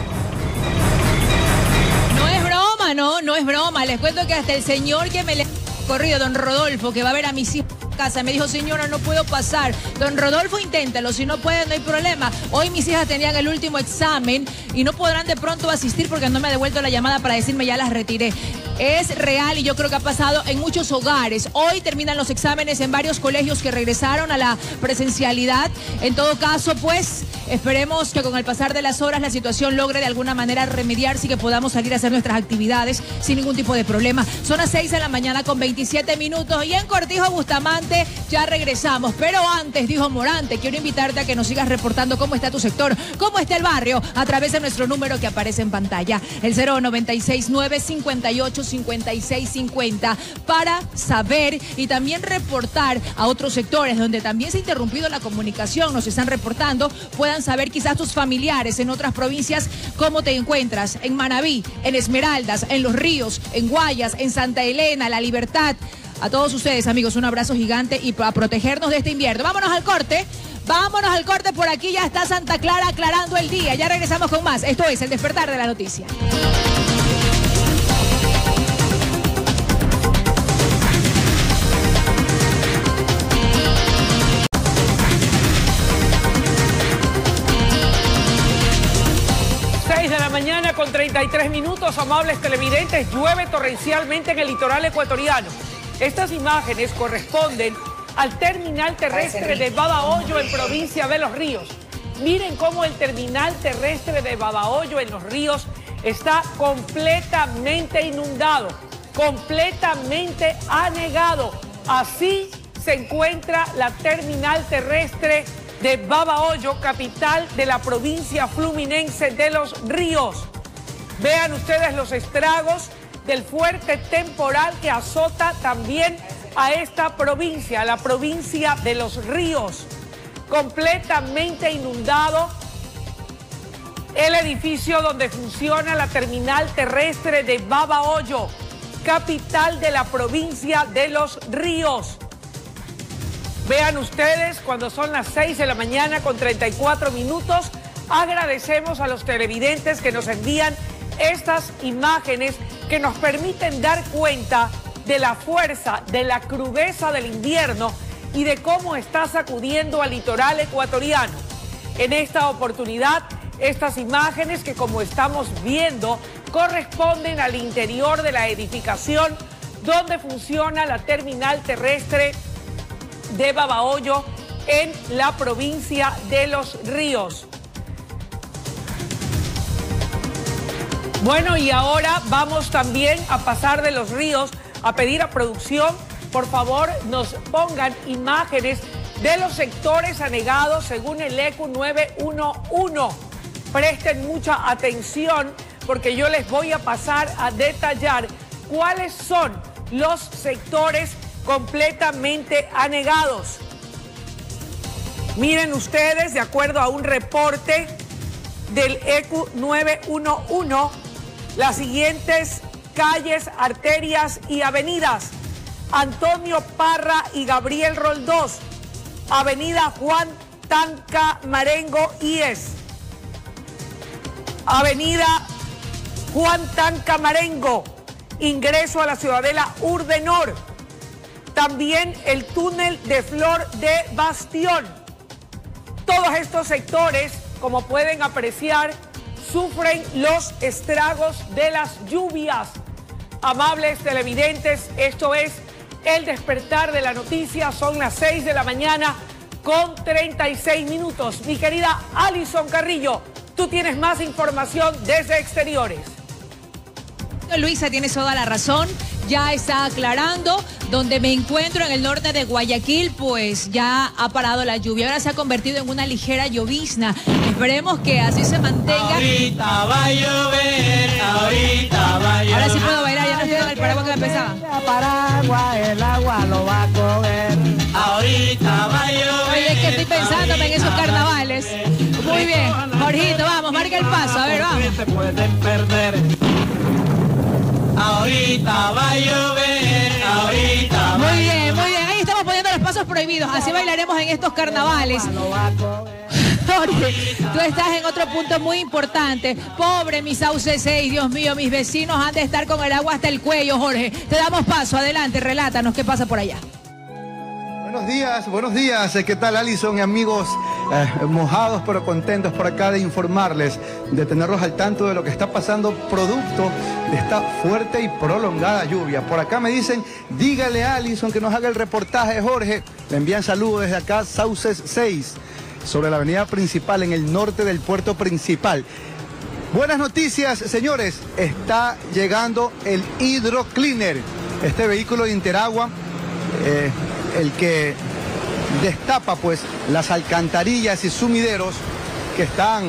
No es broma, no es broma. Les cuento que hasta el señor que me le corrido, don Rodolfo, que va a ver a mis hijos en casa, me dijo, señora, no puedo pasar. Don Rodolfo, inténtalo, si no puede, no hay problema. Hoy mis hijas tenían el último examen y no podrán de pronto asistir porque no me ha devuelto la llamada para decirme ya las retiré. Es real y yo creo que ha pasado en muchos hogares. Hoy terminan los exámenes en varios colegios que regresaron a la presencialidad. En todo caso, pues, esperemos que con el pasar de las horas la situación logre de alguna manera remediarse y que podamos salir a hacer nuestras actividades sin ningún tipo de problema. Son las 6 de la mañana con 27 minutos y en Cortijo, Bustamante, ya regresamos. Pero antes, dijo Morante, quiero invitarte a que nos sigas reportando cómo está tu sector, cómo está el barrio, a través de nuestro número que aparece en pantalla, el 096-958-5650, para saber y también reportar a otros sectores donde también se ha interrumpido la comunicación, nos están reportando, puedan saber quizás tus familiares en otras provincias cómo te encuentras, en Manabí, en Esmeraldas, en Los Ríos, en Guayas, en Santa Elena, La Libertad. A todos ustedes, amigos, un abrazo gigante y a protegernos de este invierno. Vámonos al corte. Por aquí ya está Santa Clara aclarando el día. Ya regresamos con más. Esto es El Despertar de la Noticia. De la mañana con 33 minutos, amables televidentes, llueve torrencialmente en el litoral ecuatoriano. Estas imágenes corresponden al terminal terrestre de Babahoyo en provincia de Los Ríos. Miren cómo el terminal terrestre de Babahoyo en Los Ríos está completamente inundado, completamente anegado. Así se encuentra la terminal terrestre de Babahoyo, capital de la provincia fluminense de Los Ríos. Vean ustedes los estragos del fuerte temporal que azota también a esta provincia, la provincia de Los Ríos. Completamente inundado el edificio donde funciona la terminal terrestre de Babahoyo, capital de la provincia de Los Ríos. Vean ustedes, cuando son las 6 de la mañana con 34 minutos, agradecemos a los televidentes que nos envían estas imágenes que nos permiten dar cuenta de la fuerza, de la crudeza del invierno y de cómo está sacudiendo al litoral ecuatoriano. En esta oportunidad, estas imágenes que, como estamos viendo, corresponden al interior de la edificación donde funciona la terminal terrestre de Babahoyo en la provincia de Los Ríos. Bueno, y ahora vamos también a pasar de Los Ríos a pedir a producción, por favor, nos pongan imágenes de los sectores anegados según el ECU 911. Presten mucha atención porque yo les voy a pasar a detallar cuáles son los sectores completamente anegados. Miren ustedes, de acuerdo a un reporte del ECU 911, las siguientes calles, arterias y avenidas: Antonio Parra y Gabriel Roldós, Avenida Juan Tancamarengo IES, Avenida Juan Tancamarengo, ingreso a la Ciudadela Urdenor. También el túnel de Flor de Bastión. Todos estos sectores, como pueden apreciar, sufren los estragos de las lluvias. Amables televidentes, esto es El Despertar de la Noticia. Son las 6 de la mañana con 36 minutos. Mi querida Alison Carrillo, tú tienes más información desde exteriores. Luisa, tienes toda la razón. Ya está aclarando. Donde me encuentro en el norte de Guayaquil, pues ya ha parado la lluvia. Ahora se ha convertido en una ligera llovizna. Esperemos que así se mantenga. Ahorita va a llover, ahorita va a llover. Ahora sí puedo bailar, ya no estoy en el paraguas que me pensaba. Paraguas, el agua lo va a coger. Ahorita va a llover. Oye, es que estoy pensándome en esos carnavales. Muy bien, Jorgito, vamos, marca el paso, a ver, vamos. Se pueden perder. Ahorita va a llover, ahorita. Muy bien, muy bien. Ahí estamos poniendo los pasos prohibidos. Así bailaremos en estos carnavales. Jorge, tú estás en otro punto muy importante. Pobre mi Sauce 6, Dios mío, mis vecinos han de estar con el agua hasta el cuello, Jorge. Te damos paso, adelante, relátanos qué pasa por allá. Buenos días. ¿Qué tal, Alison y amigos? Mojados pero contentos por acá de informarles, de tenerlos al tanto de lo que está pasando producto de esta fuerte y prolongada lluvia. Por acá me dicen, dígale a Alison que nos haga el reportaje, Jorge. Le envían saludos desde acá, Sauces 6, sobre la avenida principal en el norte del puerto principal. Buenas noticias, señores. Está llegando el Hidrocleaner, este vehículo de Interagua, el que destapa pues las alcantarillas y sumideros que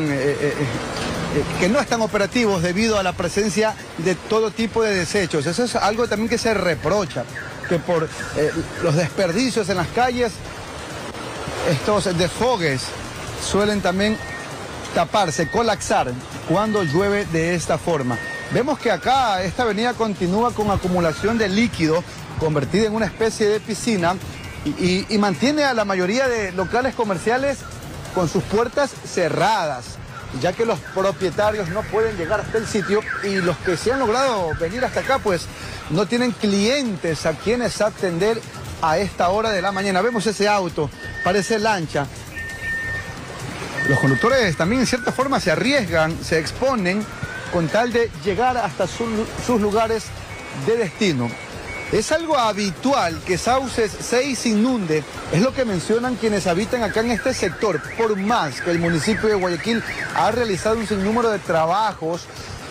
no están operativos debido a la presencia de todo tipo de desechos. Eso es algo también que se reprocha, que por los desperdicios en las calles, estos desfogues suelen también taparse, colapsar cuando llueve de esta forma. Vemos que acá esta avenida continúa con acumulación de líquido convertida en una especie de piscina y mantiene a la mayoría de locales comerciales con sus puertas cerradas, ya que los propietarios no pueden llegar hasta el sitio y los que se han logrado venir hasta acá pues no tienen clientes a quienes atender a esta hora de la mañana. Vemos ese auto, parece lancha. Los conductores también en cierta forma se arriesgan, se exponen con tal de llegar hasta sus lugares de destino. Es algo habitual que Sauces 6 inunde, es lo que mencionan quienes habitan acá en este sector, por más que el municipio de Guayaquil ha realizado un sinnúmero de trabajos.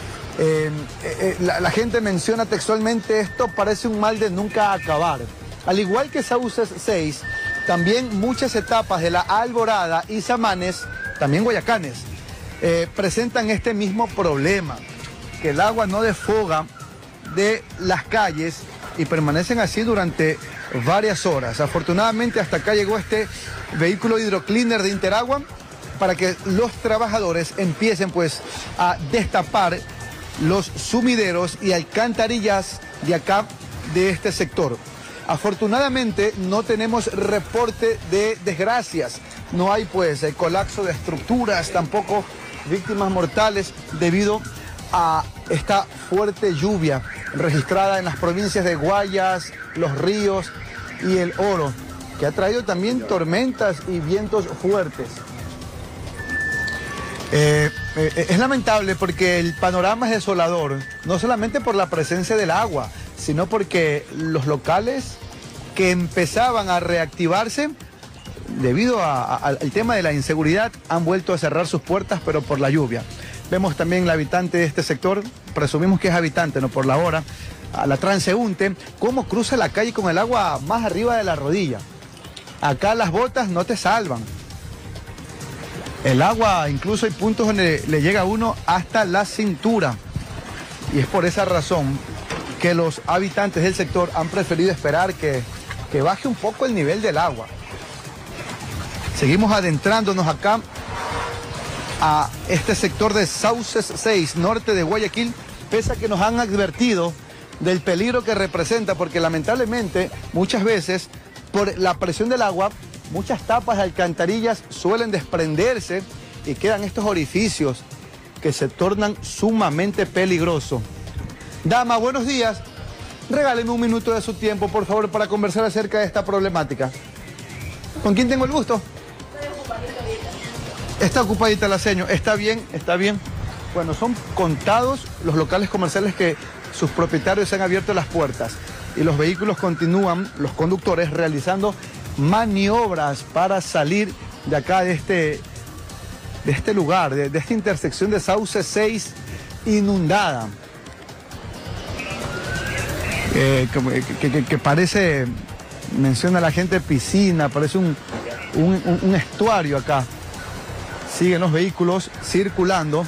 La gente menciona textualmente, esto parece un mal de nunca acabar. Al igual que Sauces 6, también muchas etapas de la Alborada y Samanes, también Guayacanes, presentan este mismo problema, que el agua no desfoga de las calles y permanecen así durante varias horas. Afortunadamente hasta acá llegó este vehículo Hidrocleaner de Interagua para que los trabajadores empiecen pues a destapar los sumideros y alcantarillas de acá, de este sector. Afortunadamente no tenemos reporte de desgracias, no hay pues el colapso de estructuras, tampoco víctimas mortales debido a esta fuerte lluvia registrada en las provincias de Guayas, Los Ríos y El Oro, que ha traído también tormentas y vientos fuertes. Es lamentable porque el panorama es desolador, no solamente por la presencia del agua, sino porque los locales que empezaban a reactivarse debido al tema de la inseguridad han vuelto a cerrar sus puertas, pero por la lluvia. Vemos también la habitante de este sector, presumimos que es habitante, no por la hora, a la transeúnte, cómo cruza la calle con el agua más arriba de la rodilla. Acá las botas no te salvan. El agua, incluso hay puntos donde le llega a uno hasta la cintura. Y es por esa razón que los habitantes del sector han preferido esperar que baje un poco el nivel del agua. Seguimos adentrándonos acá a este sector de Sauces 6, norte de Guayaquil, pese a que nos han advertido del peligro que representa, porque lamentablemente muchas veces por la presión del agua, muchas tapas de alcantarillas suelen desprenderse y quedan estos orificios que se tornan sumamente peligrosos. Dama, buenos días. Regáleme un minuto de su tiempo, por favor, para conversar acerca de esta problemática. ¿Con quién tengo el gusto? Está ocupadita la seño. Está bien, está bien. Bueno, son contados los locales comerciales que sus propietarios han abierto las puertas y los vehículos continúan, los conductores, realizando maniobras para salir de acá, de este lugar, de esta intersección de Sauce 6 inundada. Que parece, menciona la gente, piscina, parece un estuario acá. Siguen los vehículos circulando.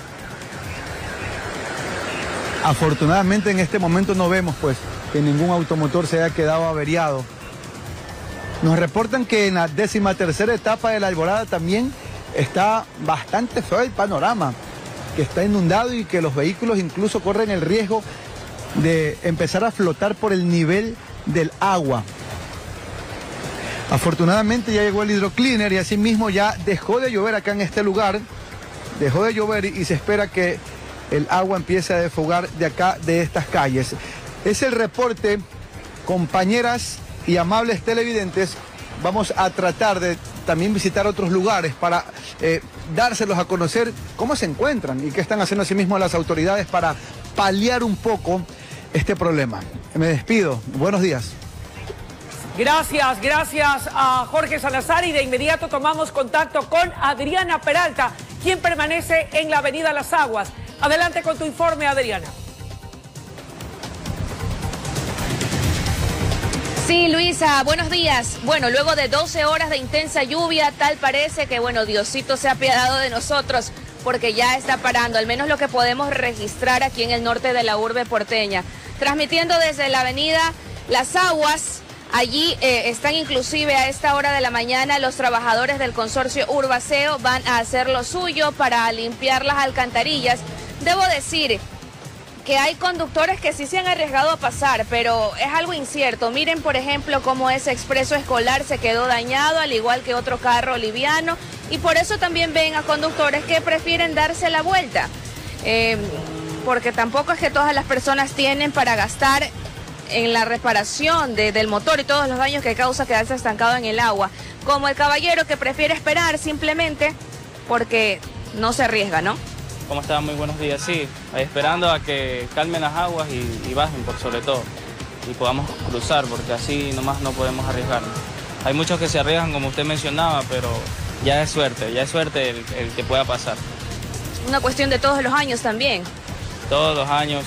Afortunadamente en este momento no vemos pues que ningún automotor se haya quedado averiado. Nos reportan que en la 13ª etapa de la Alborada también está bastante feo el panorama, que está inundado y que los vehículos incluso corren el riesgo de empezar a flotar por el nivel del agua. Afortunadamente ya llegó el hidrocleaner y asimismo ya dejó de llover acá en este lugar. Dejó de llover y se espera que el agua empiece a desfogar de acá, de estas calles. Es el reporte, compañeras y amables televidentes. Vamos a tratar de también visitar otros lugares para dárselos a conocer cómo se encuentran y qué están haciendo asimismo las autoridades para paliar un poco este problema. Me despido. Buenos días. Gracias a Jorge Salazar y de inmediato tomamos contacto con Adriana Peralta, quien permanece en la avenida Las Aguas. Adelante con tu informe, Adriana. Sí, Luisa, buenos días. Bueno, luego de 12 horas de intensa lluvia, tal parece que, bueno, Diosito se ha apiadado de nosotros porque ya está parando, al menos lo que podemos registrar aquí en el norte de la urbe porteña. Transmitiendo desde la avenida Las Aguas, allí están inclusive a esta hora de la mañana los trabajadores del consorcio Urbaceo, van a hacer lo suyo para limpiar las alcantarillas. Debo decir que hay conductores que sí se han arriesgado a pasar, pero es algo incierto. Miren, por ejemplo, cómo ese expreso escolar se quedó dañado, al igual que otro carro liviano, y por eso también ven a conductores que prefieren darse la vuelta. Porque tampoco es que todas las personas tienen para gastar en la reparación del motor y todos los daños que causa quedarse estancado en el agua. Como el caballero que prefiere esperar simplemente porque no se arriesga, ¿no? ¿Cómo están? Muy buenos días. Sí, esperando a que calmen las aguas y bajen por sobre todo y podamos cruzar, porque así nomás no podemos arriesgarnos. Hay muchos que se arriesgan, como usted mencionaba, pero ya es suerte el que pueda pasar. Una cuestión de todos los años también. Todos los años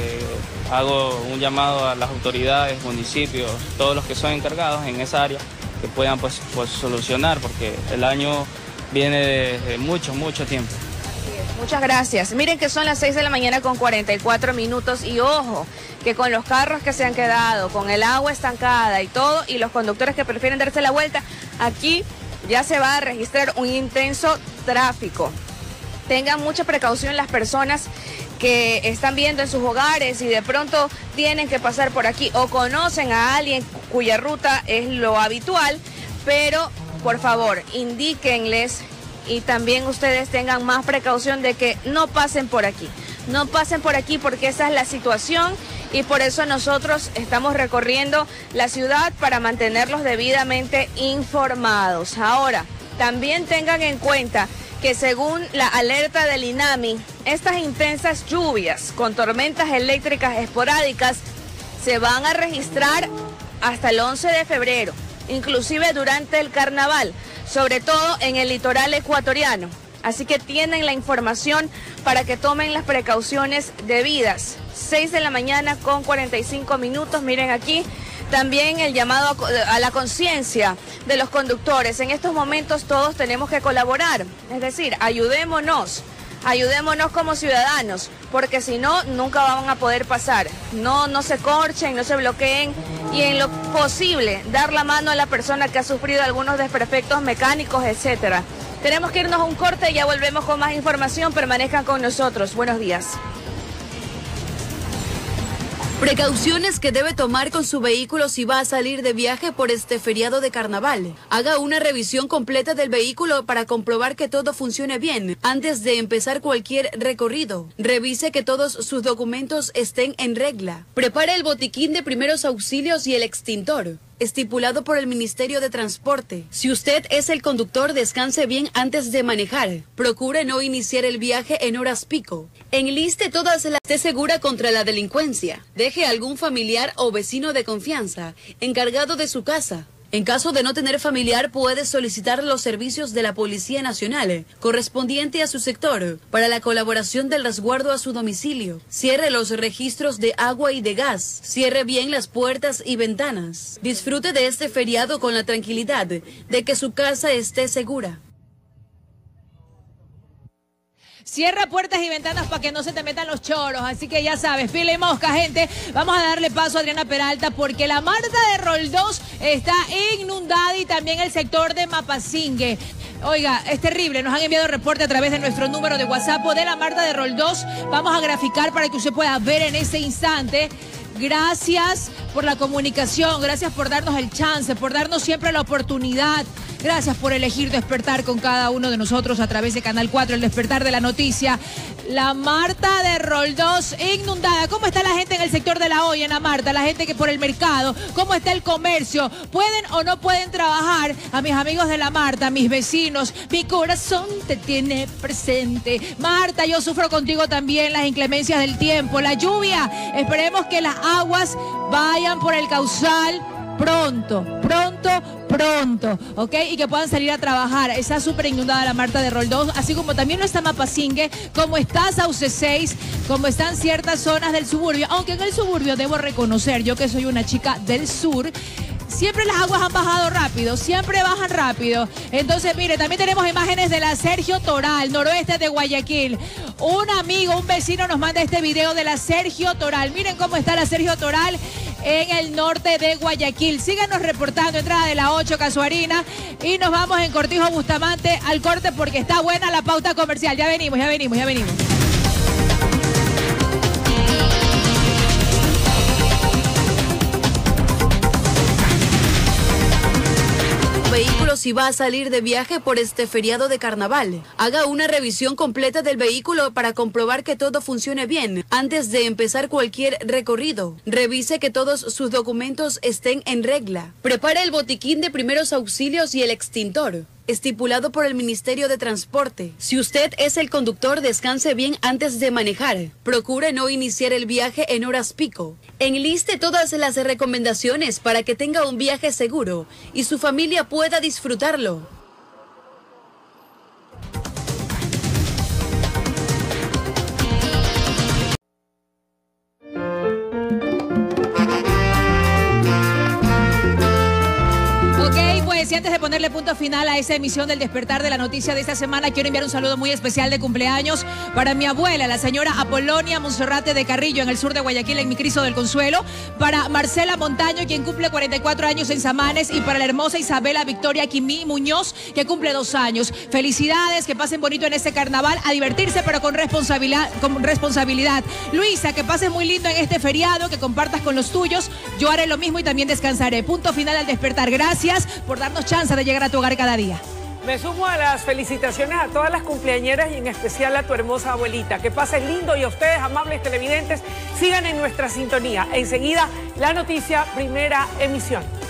hago un llamado a las autoridades, municipios, todos los que son encargados en esa área, que puedan pues solucionar, porque el año viene de mucho tiempo. Muchas gracias. Miren que son las 6 de la mañana con 44 minutos y ojo, que con los carros que se han quedado, con el agua estancada y todo, y los conductores que prefieren darse la vuelta, aquí ya se va a registrar un intenso tráfico. Tengan mucha precaución las personas que están viendo en sus hogares y de pronto tienen que pasar por aquí o conocen a alguien cuya ruta es lo habitual, pero por favor, indíquenles y también ustedes tengan más precaución de que no pasen por aquí. No pasen por aquí porque esa es la situación y por eso nosotros estamos recorriendo la ciudad para mantenerlos debidamente informados. Ahora, también tengan en cuenta que según la alerta del INAMI, estas intensas lluvias con tormentas eléctricas esporádicas se van a registrar hasta el 11 de febrero, inclusive durante el carnaval, sobre todo en el litoral ecuatoriano. Así que tienen la información para que tomen las precauciones debidas. 6 de la mañana con 45 minutos, miren aquí. También el llamado a la conciencia de los conductores. En estos momentos todos tenemos que colaborar, es decir, ayudémonos como ciudadanos, porque si no, nunca van a poder pasar. No se corchen, no se bloqueen y en lo posible dar la mano a la persona que ha sufrido algunos desperfectos mecánicos, etcétera. Tenemos que irnos a un corte y ya volvemos con más información. Permanezcan con nosotros. Buenos días. Precauciones que debe tomar con su vehículo si va a salir de viaje por este feriado de carnaval. Haga una revisión completa del vehículo para comprobar que todo funcione bien antes de empezar cualquier recorrido. Revise que todos sus documentos estén en regla. Prepare el botiquín de primeros auxilios y el extintor estipulado por el Ministerio de Transporte. Si usted es el conductor, descanse bien antes de manejar. Procure no iniciar el viaje en horas pico. Enliste todas las... Esté segura contra la delincuencia. Deje a algún familiar o vecino de confianza encargado de su casa. En caso de no tener familiar, puede solicitar los servicios de la Policía Nacional, correspondiente a su sector, para la colaboración del resguardo a su domicilio. Cierre los registros de agua y de gas. Cierre bien las puertas y ventanas. Disfrute de este feriado con la tranquilidad de que su casa esté segura. Cierra puertas y ventanas para que no se te metan los choros. Así que ya sabes, pila y mosca, gente. Vamos a darle paso a Adriana Peralta porque la Marta de Roldós está inundada y también el sector de Mapasingue. Oiga, es terrible. Nos han enviado reporte a través de nuestro número de WhatsApp de la Marta de Roldós. Vamos a graficar para que usted pueda ver en ese instante. Gracias por la comunicación, gracias por darnos el chance, por darnos siempre la oportunidad. Gracias por elegir despertar con cada uno de nosotros a través de Canal 4, el despertar de la noticia. La Marta de Roldós inundada. ¿Cómo está la gente en el sector de La Hoya, Ana Marta? La gente que por el mercado. ¿Cómo está el comercio? ¿Pueden o no pueden trabajar? A mis amigos de La Marta, a mis vecinos, mi corazón te tiene presente. Marta, yo sufro contigo también las inclemencias del tiempo, la lluvia. Esperemos que las aguas vayan por el cauzal pronto, ¿ok? Y que puedan salir a trabajar. Está súper inundada la Marta de Roldós, así como también no está Mapasingue, como está Sauce 6, como están ciertas zonas del suburbio. Aunque en el suburbio debo reconocer, yo que soy una chica del sur, siempre las aguas han bajado rápido, siempre bajan rápido. Entonces, mire, también tenemos imágenes de la Sergio Toral, noroeste de Guayaquil. Un amigo, un vecino nos manda este video de la Sergio Toral. Miren cómo está la Sergio Toral en el norte de Guayaquil. Síganos reportando, entrada de la 8 Casuarina. Y nos vamos en Cortijo Bustamante al corte porque está buena la pauta comercial. Ya venimos. Vehículo si va a salir de viaje por este feriado de carnaval. Haga una revisión completa del vehículo para comprobar que todo funcione bien antes de empezar cualquier recorrido. Revise que todos sus documentos estén en regla. Prepare el botiquín de primeros auxilios y el extintor estipulado por el Ministerio de Transporte. Si usted es el conductor, descanse bien antes de manejar. Procure no iniciar el viaje en horas pico. Enliste todas las recomendaciones para que tenga un viaje seguro y su familia pueda disfrutarlo. Y antes de ponerle punto final a esa emisión del despertar de la noticia de esta semana, quiero enviar un saludo muy especial de cumpleaños para mi abuela, la señora Apolonia Monserrate de Carrillo, en el sur de Guayaquil, en mi Cristo del Consuelo. Para Marcela Montaño, quien cumple 44 años en Samanes. Y para la hermosa Isabela Victoria Quimí Muñoz, que cumple 2 años. Felicidades, que pasen bonito en este carnaval, a divertirse, pero con responsabilidad. Luisa, que pases muy lindo en este feriado, que compartas con los tuyos. Yo haré lo mismo y también descansaré. Punto final al despertar. Gracias por darnos chance de llegar a tu hogar cada día. Me sumo a las felicitaciones a todas las cumpleañeras y en especial a tu hermosa abuelita. Que pasen lindo, y a ustedes, amables televidentes, sigan en nuestra sintonía. Enseguida, la noticia, primera emisión.